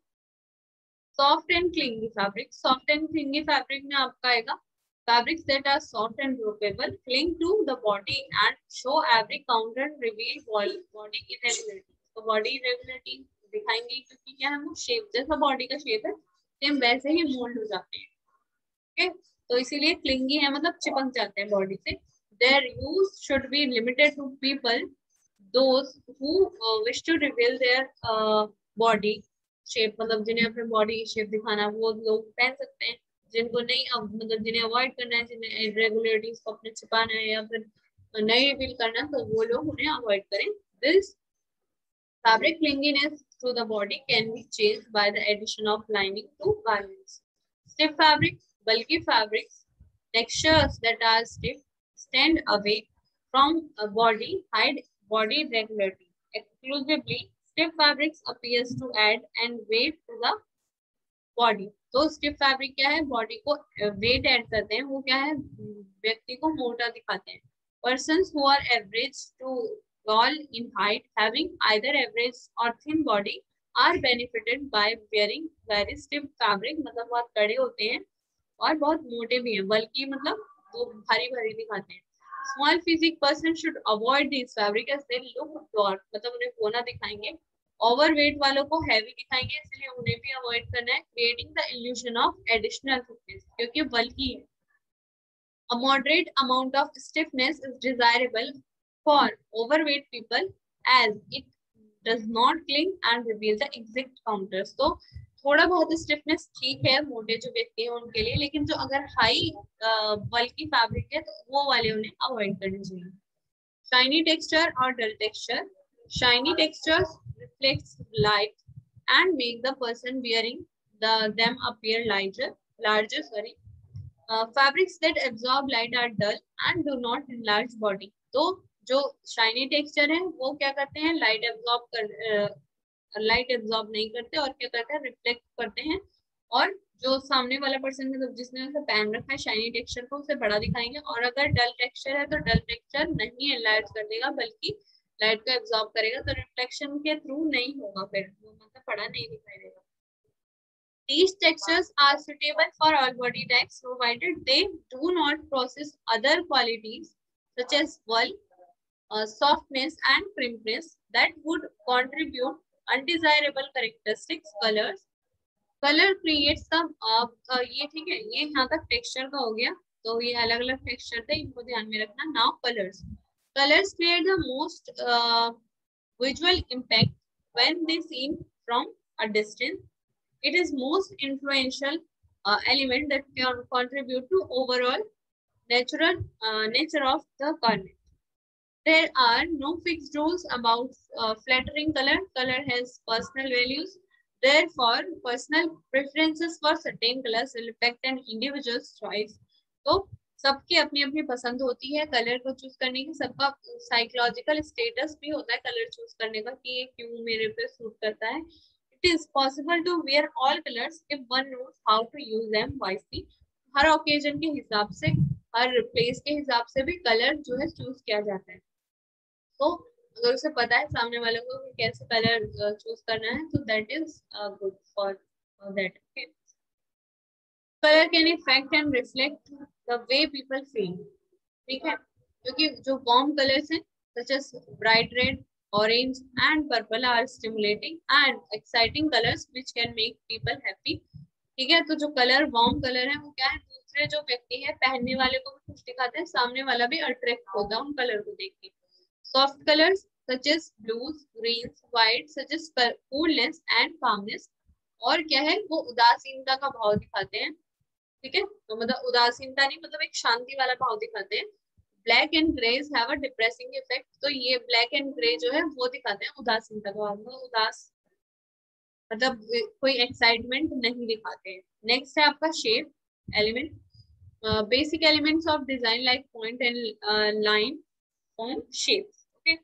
Soft and clingy fabric. Soft and clingy fabric में आपका आएगा fabrics that are soft and droopable, cling to the body and show every counter reveal body irregularity. तो body irregularity दिखाएंगे क्योंकि क्या है वो शेप जैसा बॉडी का शेप है सेम वैसे ही मोल्ड हो जाते हैं. ओके. तो इसीलिए क्लिंगी है मतलब चिपक जाते हैं बॉडी से. Their use should be limited to people those who wish to reveal their body shape. मतलब जिन्हें अपने बॉडी शेप दिखाना वो लोग पहन सकते हैं. जिनको नहीं मतलब जिन्हें अवॉइड करना है, जिन्हें इरेगुलरिटीज को अपने छिपाना है या फिर नहीं रिवील करना है, तो वो लोग उन्हें अवॉइड करें. This fabric clinginess to the body can be changed by the addition of lining to garments. Stiff fabric bulky fabrics, textures that are stiff, stand away from a body, hide body regularity. Exclusively, stiff fabrics appears to add and weight to the body. तो stiff fabric क्या है, body को wait add करते हैं. वो क्या है, व्यक्ति को मोटा दिखाते हैं. Persons who are average to tall in height, having either average or thin body, are benefited by wearing very stiff fabric. मतलब बहुत कड़े होते हैं और बहुत मोटे भी हैं. बल्कि मतलब वो भारी भारी दिखाते हैं. Small physique person should avoid these fabric as they look dwarf. मतलब उन्हें कोना दिखाएंगे. ओवरवेट वालों को हैवी दिखाएंगे, इसलिए उन्हें भी अवॉइड करना है. Creating the illusion of additional thickness क्योंकि बल्कि है. A moderate amount of stiffness is desirable for overweight people as it does not cling and reveal the exact counters. तो थोड़ा बहुत स्टिफनेस ठीक है मोटे जो व्यक्ति हैं उनके लिए, लेकिन जो अगर हाई बल्कि फैब्रिक है तो वो वाले उन्हें अवॉइड करने चाहिए. शाइनी टेक्सचर और dull texture. Shiny textures reflects light and make the person wearing them appear larger. Fabrics that absorb light are dull and do not enlarge body. तो जो shiny texture है वो क्या करते हैं, लाइट एब्जॉर्ब नहीं करते और क्या करते हैं, रिफ्लेक्ट करते हैं. और जो सामने वाला पर्सन मतलब जिसने उसे पहन रखा है शाइनी टेक्सचर को उसे बड़ा दिखाएंगे. और अगर डल टेक्सचर है तो डल टेक्सचर नहीं एनलार्ज कर देगा बल्कि लाइट को एब्जॉर्ब करेगा. तो रिफ्लेक्शन के थ्रू नहीं होगा, फिर वो मतलब बड़ा नहीं दिखाई देगा. These textures are suitable for all body types provided they do not possess other qualities such as wool, softness and primpness that would contribute undesirable characteristics. Color creates the ये ठीक है, ये यहाँ तक टेक्सचर का हो गया, तो ये अलग अलग टेक्सचर थे, इनको ध्यान में रखना. Now colours create the most visual impact when they seen from a distance. It is most influential element that can contribute to overall nature of the garment. There are no fixed rules about flattering color. Color has personal values. Therefore, personal preferences for certain colors will affect an individual's choice. तो सबकी अपनी अपनी पसंद होती है colour को choose करने की. सबका साइकोलॉजिकल स्टेटस भी होता है कलर चूज करने का कि ये क्यों मेरे पे सूट करता है. It is possible to wear all colors if one knows how to use them wisely. हर ओकेजन के हिसाब से, हर प्लेस के हिसाब से भी कलर जो है चूज किया जाता है. तो अगर उसे पता है सामने वाले को कि कैसे कलर चूज करना है, तो that is good for that. Colour can affect and reflect the way people feel. ठीक है, क्योंकि जो वार्म कलर्स हैं such as bright red, orange and purple are stimulating and exciting colors which can make people happy. ठीक है, तो जो colour warm colour है वो क्या है, दूसरे जो व्यक्ति है पहनने वाले को भी खुश दिखाते हैं, सामने वाला भी अट्रैक्ट होता है उन कलर को देख के. Soft colors such as blues, greens, white suggest coolness and calmness. और क्या है, वो उदासीनता का भाव दिखाते हैं. ठीक है, तो मतलब उदासीनता नहीं, मतलब एक शांति वाला भाव दिखाते हैं. Black and greys have a depressing effect. तो ये ब्लैक एंड ग्रे जो है वो दिखाते हैं उदासीनता का भाव. उदास मतलब कोई एक्साइटमेंट नहीं दिखाते हैं. नेक्स्ट है आपका shape element. Basic elements of design like point and line form shapes.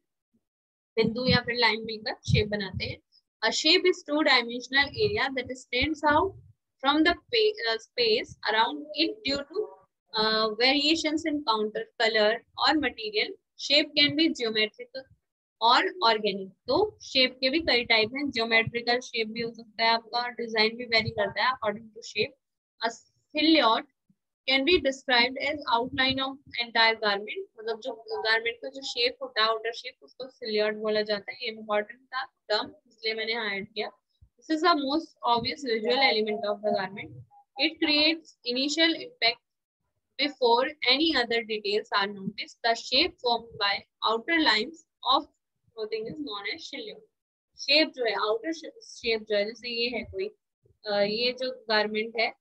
बिंदु या फिर लाइन मिलकर शेप बनाते हैं. A shape is two-dimensional area that stands out from the space around it due to variations in counter color or material. Shape can be geometrical और organic. तो shape के भी कई टाइप हैं. ज्योमेट्रिकल शेप भी हो सकता है आपका, डिजाइन भी वेरी करता है according to shape. A silhouette can be described as outline of entire garment. मतलब जो गारमेंट का जो शेप होता है, आउटर शेप, उसको सिलियर्ड बोला जाता है. ये इम्पोर्टेंट था टर्म, इसलिए मैंने यहाँ ऐड किया. This is the most obvious visual element of the garment. It creates initial impact before any other details are noticed. The shape formed by outer lines of clothing is known as silhouette. Shape जो है, outer shape जो है, जैसे ये है कोई ये जो गारमेंट है,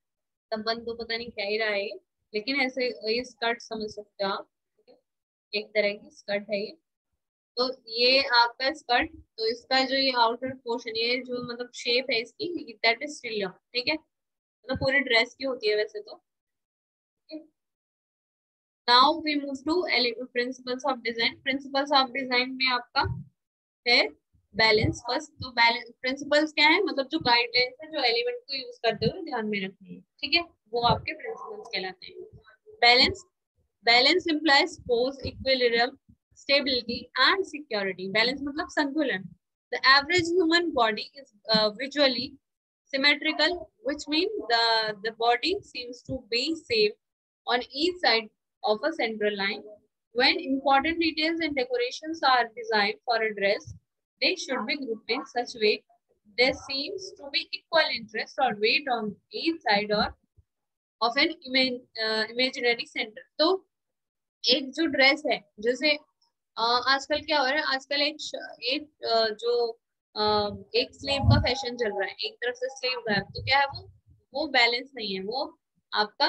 बन तो पता नहीं क्या ही रहा है, लेकिन ऐसे ये स्कर्ट समझ सकते हो आप. एक तरह की स्कर्ट है ये. तो ये आपका स्कर्ट, तो इसका जो ये आउटर पोर्शन, ये जो मतलब शेप है इसकी, दैट इज सिलियम. ठीक है, मतलब पूरी ड्रेस की होती है वैसे तो. Now we move to principles of design. Principles of design में आपका है बैलेंस फर्स्ट. तो बैलेंस प्रिंसिपल्स क्या है, मतलब जो गाइडलाइंस है जो एलिमेंट को यूज करते हुए ध्यान में रखनी है. ठीक है, वो आपके प्रिंसिपल्स कहलाते हैं. Balance implies poise, equilibrium, stability and security. Balance मतलब संतुलन. The average human body is visually symmetrical, which means the body seems to be safe on each side of a central line. When important details and decorations are designed for a dress, they should be grouped in such way there seems to be equal interest or weight on each side or of an imaginary center. तो एक जो dress है, जैसे आजकल क्या हो रहा है, आजकल एक जो एक स्लीव का फैशन चल रहा है, एक तरफ से स्लीव गायब, तो क्या है वो बैलेंस नहीं है, वो आपका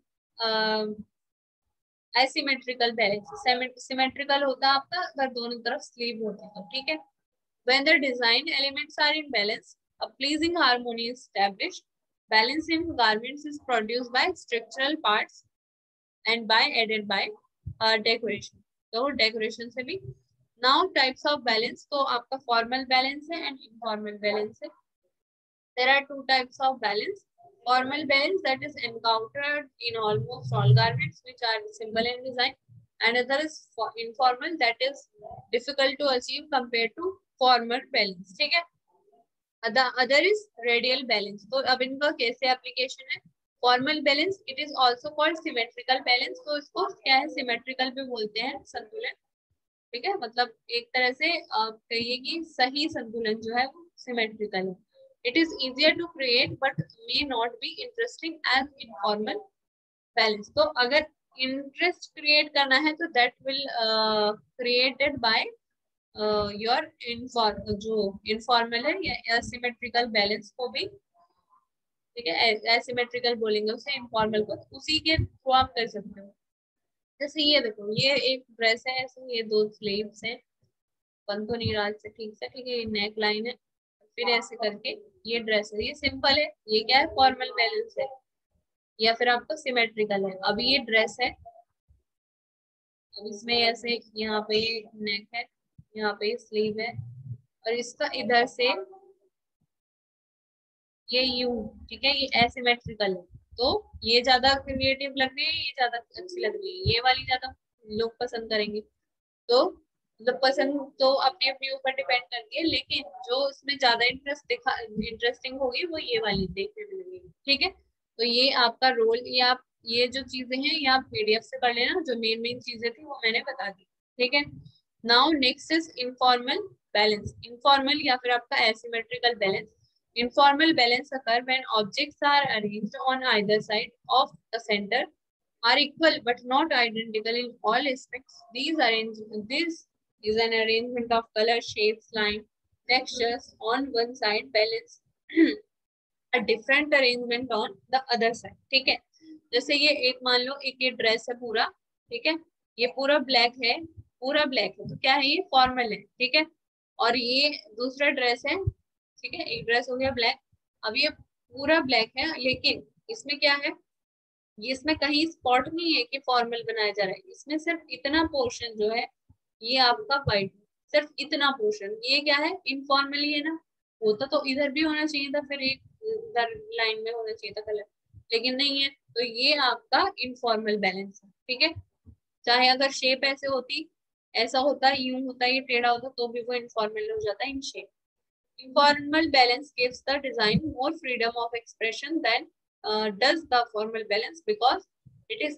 एसिमेट्रिकल बैलेंस. सिमेट्रिकल होता है आपका अगर दोनों तरफ स्लीव होती है तो. ठीक है, when the design elements are in balance, a pleasing harmony is established. Balance in garments is produced by structural parts and by added by decoration. तो डेकोरेशन से भी. Now types of balance. तो आपका फॉर्मल बैलेंस है and informal balance है. There are two types of balance. Formal balance that is encountered in almost all garments which are simple in design, and other is informal that is difficult to achieve compared to formal balance. ठीक है, the other is radial balance. तो अब इनका कैसे application है. Formal balance, it is also called symmetrical balance. तो इसको क्या है, सिमेट्रिकल भी बोलते हैं, संतुलन. ठीक है, मतलब एक तरह से आप कहिए कि सही संतुलन जो है वो सिमेट्रिकल है. It is easier to create but may not be interesting as informal balance. तो अगर इंटरेस्ट क्रिएट करना है तो that will created by your जो इनफॉर्मल है या एसिमेट्रिकल बैलेंस को भी, ठीक है, एसिमेट्रिकल बोलेंगे उसे, इनफॉर्मल को उसी के थ्रू आप कर सकते हो. जैसे ये देखो, ये एक ड्रेस है, ऐसे ये दो स्लीव्स हैं, बन तो नहीं रहा से ठीक से, ठीक है, ये नेक लाइन है, फिर ऐसे करके ये ड्रेस है, ये सिंपल है, ये क्या है, फॉर्मल बैलेंस है, या फिर आपको सिमेट्रिकल है. अभी ये ड्रेस है, अब इसमें ऐसे यहाँ पे नेक है, यहाँ पे स्लीव है, और इसका इधर से ये यू, ठीक है, ये एसिमेट्रिकल है. तो ये ज्यादा क्रिएटिव लग रही है, ये ज्यादा अच्छी लग रही है, ये वाली ज्यादा लोग पसंद करेंगे. तो मतलब पसंद तो अपने अपने ऊपर डिपेंड करती है, लेकिन जो इसमें ज्यादा इंटरेस्टिंग होगी वो ये वाली देखने में लगेगी. ठीक है, तो ये आपका रोल, ये आप ये जो चीजें हैं ये आप पीडीएफ से कर लेना, जो मेन मेन चीजें थी वो मैंने बता दी. ठीक है, now next is informal balance. Informal या फिर आपका asymmetrical balance. Informal balance occur when objects are arranged on either side of the center are equal but not identical in all aspects. This is an arrangement of color, shapes, line, textures on one side balance a different arrangement on the other side. ठीक है, जैसे ये एक मान लो एक ये dress है पूरा, ठीक है, ये पूरा ब्लैक है, पूरा ब्लैक है, तो क्या है, ये फॉर्मल है. ठीक है, और ये दूसरा ड्रेस है, ठीक है, एक ड्रेस हो गया ब्लैक, अब ये पूरा ब्लैक है, लेकिन इसमें क्या है, ये इसमें कहीं स्पॉट नहीं है कि फॉर्मल बनाया जा रहा है, इसमें सिर्फ इतना पोर्शन जो है ये आपका वाइट, सिर्फ इतना पोर्शन, ये क्या है, इनफॉर्मल ही है ना. होता तो इधर भी होना चाहिए था, फिर एक इधर लाइन में होना चाहिए था कलर, लेकिन नहीं है, तो ये आपका इनफॉर्मल बैलेंस है. ठीक है, चाहे अगर शेप ऐसे होती, ऐसा होता, यूं होता, ये टेढ़ा होता, तो भी वो इनफॉर्मल हो जाता in shape. Informal balance gives the design more freedom of expression than does the formal balance because it is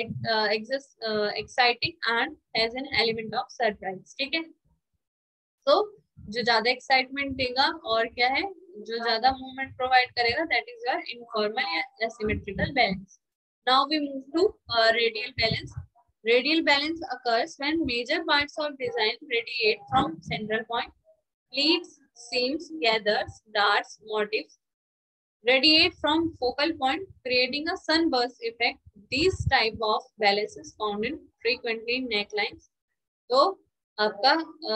exciting and has an element of surprise. ठीक है, तो जो ज्यादा एक्साइटमेंट देगा और क्या है, जो ज्यादा मूवमेंट प्रोवाइड करेगा, दैट इज योर इनफॉर्मल या asymmetrical balance. Now we move to radial balance. Radial balance occurs when major parts of design radiate from central point. Pleats, seams, gathers, darts, motifs radiate from focal point, creating a sunburst effect. These type of balance is found in frequently in necklines. तो आपका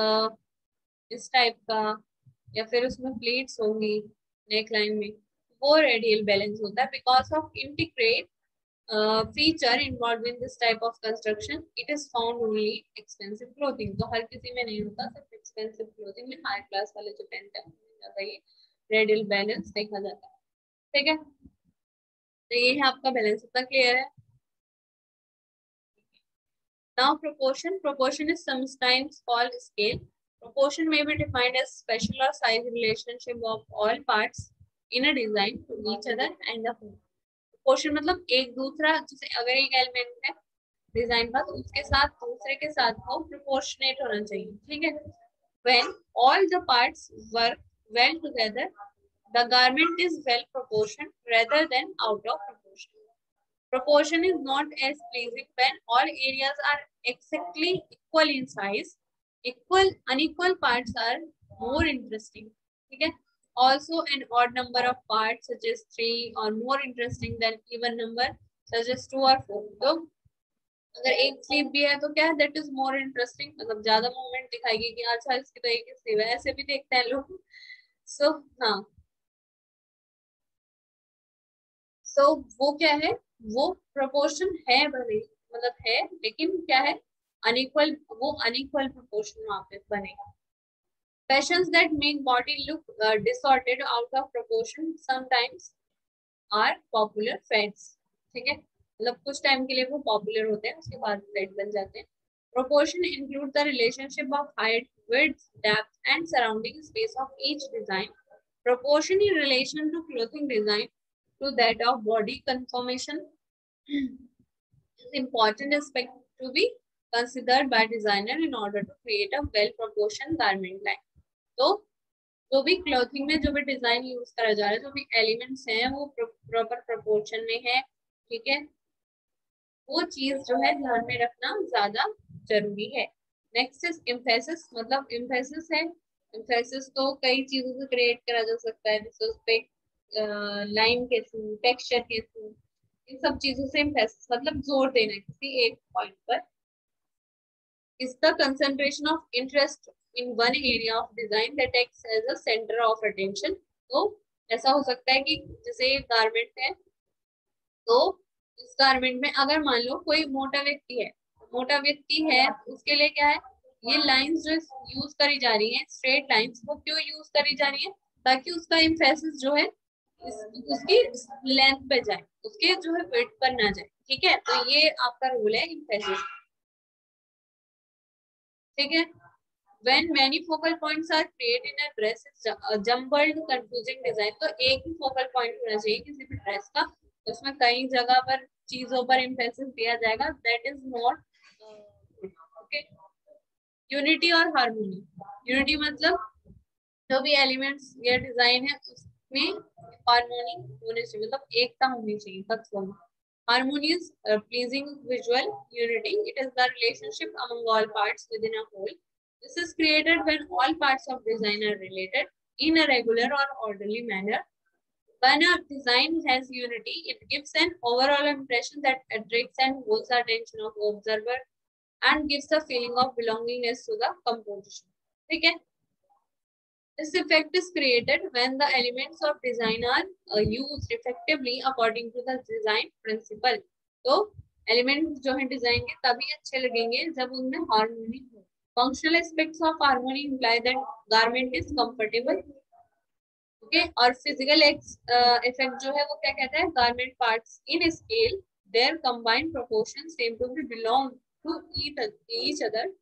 इस type का या फिर उसमें plates होंगी neckline में, वो रेडियल बैलेंस होता है because of integrate feature involved in this type of construction. It is found only expensive clothing. तो हर किसी में नहीं होता, सिर्फ expensive clothing में हाई क्लास वाले जो पहनते हैं उनमें ज्यादा ये रेडियल बैलेंस देखा जाता है. ठीक है, तो ये है आपका बैलेंस. इतना क्लियर है? Now proportion. Proportion is sometimes called scale. Proportion may be defined as special or size relationship of all parts in a design to each other and the whole. Proportion मतलब एक दूसरा, जैसे अगर एक element है design का तो उसके साथ दूसरे के साथ वो प्रोपोर्शनेट होना चाहिए. ठीक है, when all the parts work well together the garment is well proportioned rather than out of proportion. Proportion is not as pleasing when all areas are exactly equal in size. Unequal parts are more interesting. ठीक है, also an odd number of parts such as 3 or more interesting than even number such as 2 or 4. तो अगर एक sleeve भी है तो क्या है, दैट इज मोर इंटरेस्टिंग, मतलब ज्यादा मूवमेंट दिखाएगी कि अच्छा इसकी तो एक स्लीव है, ऐसे भी देखते हैं लोग. सो हाँ, सो वो क्या है, वो प्रोपोर्शन है भले, मतलब है, लेकिन क्या है, अनइक्वल, वो अनइक्वल प्रोपोर्शन वहां पे बनेगा. Fashions that make body look distorted out of proportion sometimes are popular fads. ठीक है, मतलब कुछ टाइम के लिए वो पॉपुलर होते हैं, उसके बाद फेड बन जाते हैं. Proportion include the relationship of height, width, depth, and surrounding space of each design. Proportion in relation to clothing design to that of body conformation is important aspect to be considered by designer in order to create a well proportioned garment line. तो जो भी clothing में जो भी design use करा जा रहा है, जो भी एलिमेंट्स हैं वो प्रॉपर प्रोपोर्शन में है, ठीक है, वो चीज जो है ध्यान में रखना ज्यादा जरूरी है। नेक्स्ट इज एम्फेसिस, मतलब एम्फेसिस है, एम्फेसिस तो कई चीजों से क्रिएट करा जा सकता है, जैसे उस पे लाइन के थ्रू, टेक्सचर के थ्रू, इन सब चीजों से एम्फेसिस मतलब जोर देना किसी एक पॉइंट पर। Is the concentration of interest in one area of design that acts as a centre of attention. तो ऐसा हो सकता है कि जैसे गारमेंट है, तो इस गारमेंट में अगर मान लो कोई मोटा व्यक्ति है, मोटा व्यक्ति है उसके लिए क्या है, ये लाइंस जो यूज करी जा रही हैं, स्ट्रेट लाइंस, वो क्यों यूज करी जा रही है, ताकि उसका एम्फेसिस जो है उसकी लेंथ पे जाए, उसके जो है विड्थ पर ना जाए, ठीक है। तो ये आपका रूल है एम्फेसिस, ठीक है। When many focal points are created in a dress, jumbled, confusing design, तो एक ही फोकल पॉइंट होना चाहिए किसी भी ड्रेस का, उसमें कई जगह पर चीजों पर एम्फेसिस दिया जाएगा, that is not okay. Unity और हार्मोनी, यूनिटी मतलब जो भी एलिमेंट्स या डिजाइन है उसमें हार्मोनी होनी चाहिए, मतलब एकता होनी चाहिए तत्वों में। Harmonious, pleasing visual unity. It is the relationship among all parts within a whole. This is created when all parts of design are related in a regular or orderly manner. When a design has unity, it gives an overall impression that attracts and holds the attention of the observer and gives the feeling of belongingness to the composition. ठीक है? This effect is created when the elements of design are used effectively according to the design principle. तो element जो है design के तभी अच्छे लगेंगे जब उनमें हार्मोनी हो। Functional aspects of harmony imply that garment is comfortable, okay. और फिजिकल इफेक्ट जो है वो क्या कहता है, garment parts in scale their combined proportion seem to be belong to each other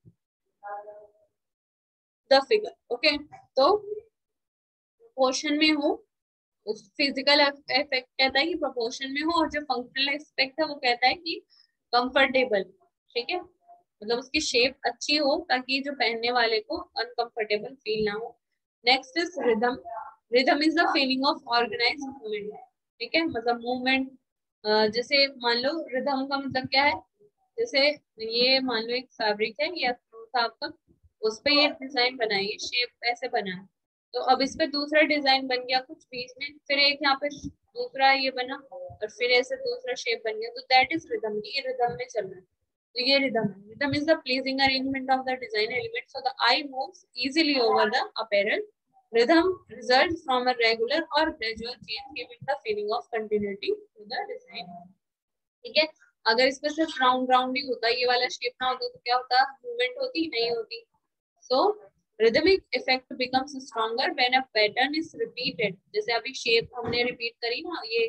the figure, okay. तो प्रोपोर्शन में हो, फिजिकल इफेक्ट कहता है कि प्रोपोर्शन में हो, और जो फंक्शनल एस्पेक्ट है वो कहता है कि कंफर्टेबल, ठीक है, मतलब उसकी शेप अच्छी हो ताकि जो पहनने वाले को अनकंफर्टेबल फील ना हो। Next is rhythm, rhythm is the feeling of organised movement, ठीक है, मतलब मूवमेंट, जैसे मान लो रिदम का मतलब क्या है, जैसे ये मान लो एक फैब्रिक है या था आपका, उस पे ये डिजाइन बनाई, शेप ऐसे बना है, तो अब इस पे दूसरा डिजाइन बन गया कुछ बीच में, फिर एक यहाँ पे दूसरा ये बना, और फिर ऐसे दूसरा शेप बन गया, तो दैट इज रिदम, ये रिदम में चल रहा है, तो ये रिदम है। Rhythm is the pleasing arrangement of the design elements so the eye moves easily over the apparel. Rhythm results from a regular or gradual change giving the feeling of continuity to the design, ठीक है। अगर इसमें सिर्फ round round ही होता, ये वाला shape ना होता, तो क्या होता, मूवमेंट होती नहीं होती। So rhythmic effect becomes stronger when a pattern is repeated. जैसे अभी शेप हमने रिपीट करी ना, ये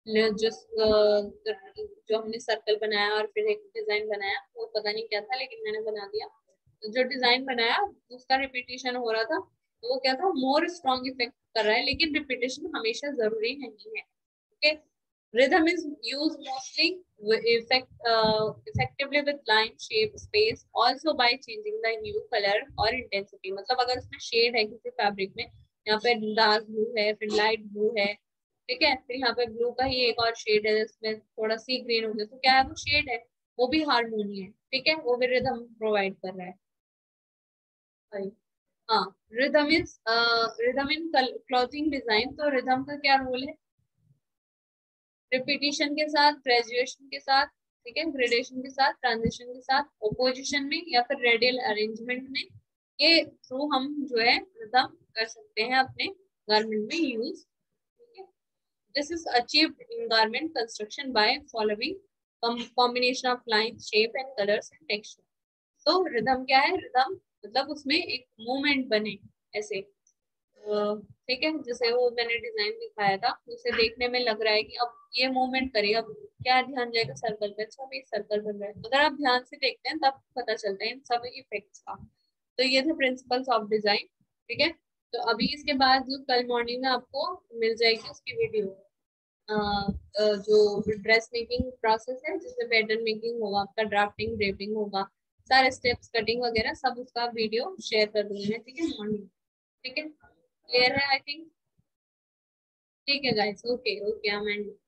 जो हमने सर्कल बनाया और फिर एक डिजाइन बनाया, वो पता नहीं क्या था लेकिन मैंने बना दिया, तो जो डिजाइन बनाया उसका रिपीटेशन हो रहा था, तो वो क्या था, मोर स्ट्रॉन्ग इफेक्ट कर रहा है, लेकिन रिपीटेशन हमेशा जरूरी नहीं है, okay. Rhythm is used mostly effectively with line, shape, space, also by changing the hue, color और intensity। मतलब अगर उसमें शेड है किसी फैब्रिक में, यहाँ पे डार्क ब्लू है, फिर लाइट ब्लू है, ठीक है, फिर यहाँ पे ब्लू का ही एक और शेड है जिसमें थोड़ा सी ग्रीन हो गया, तो क्या है, वो शेड है, वो भी हार्मोनी है, ठीक है, वो भी रिदम प्रोवाइड कर रहा है। हाँ, रिदम इन क्लॉथिंग डिजाइन, तो रिदम का क्या रोल है, रिपीटिशन के साथ, ग्रेजुएशन के साथ, ठीक है, ग्रेडेशन के साथ, ट्रांजिशन के साथ, ओपोजिशन में या फिर रेडियल अरेंजमेंट में, ये थ्रू हम जो है रिदम कर सकते हैं अपने गारमेंट में यूज, ठीक है। This is achieved in garment construction by following combination of line, shape and colours and texture. तो रिदम क्या है, रिदम मतलब उसमें एक मूवमेंट बने ऐसे, ठीक है, जैसे वो मैंने डिजाइन दिखाया था, उसे देखने में लग रहा है कि अब ये मूवमेंट करे, अब क्या ध्यान जाएगा सर्कल पे, अच्छा अभी सर्कल बन रहा है, अगर आप ध्यान से देखते हैं तब पता चलता है इन सब इफेक्ट्स का। तो ये थे प्रिंसिपल्स ऑफ डिजाइन, ठीक है। तो अभी इसके बाद जो कल मॉर्निंग में आपको मिल जाएगी उसकी वीडियो, जो ड्रेस मेकिंग प्रोसेस है जिसमें पैटर्न मेकिंग होगा, आपका ड्राफ्टिंग, ड्रेपिंग होगा, सारे स्टेप्स कटिंग वगैरह सब उसका वीडियो शेयर कर दूंगी मैं, ठीक है मॉर्निंग। ठीक है, क्लियर है आई थिंक। ठीक है guys, okay okay, I M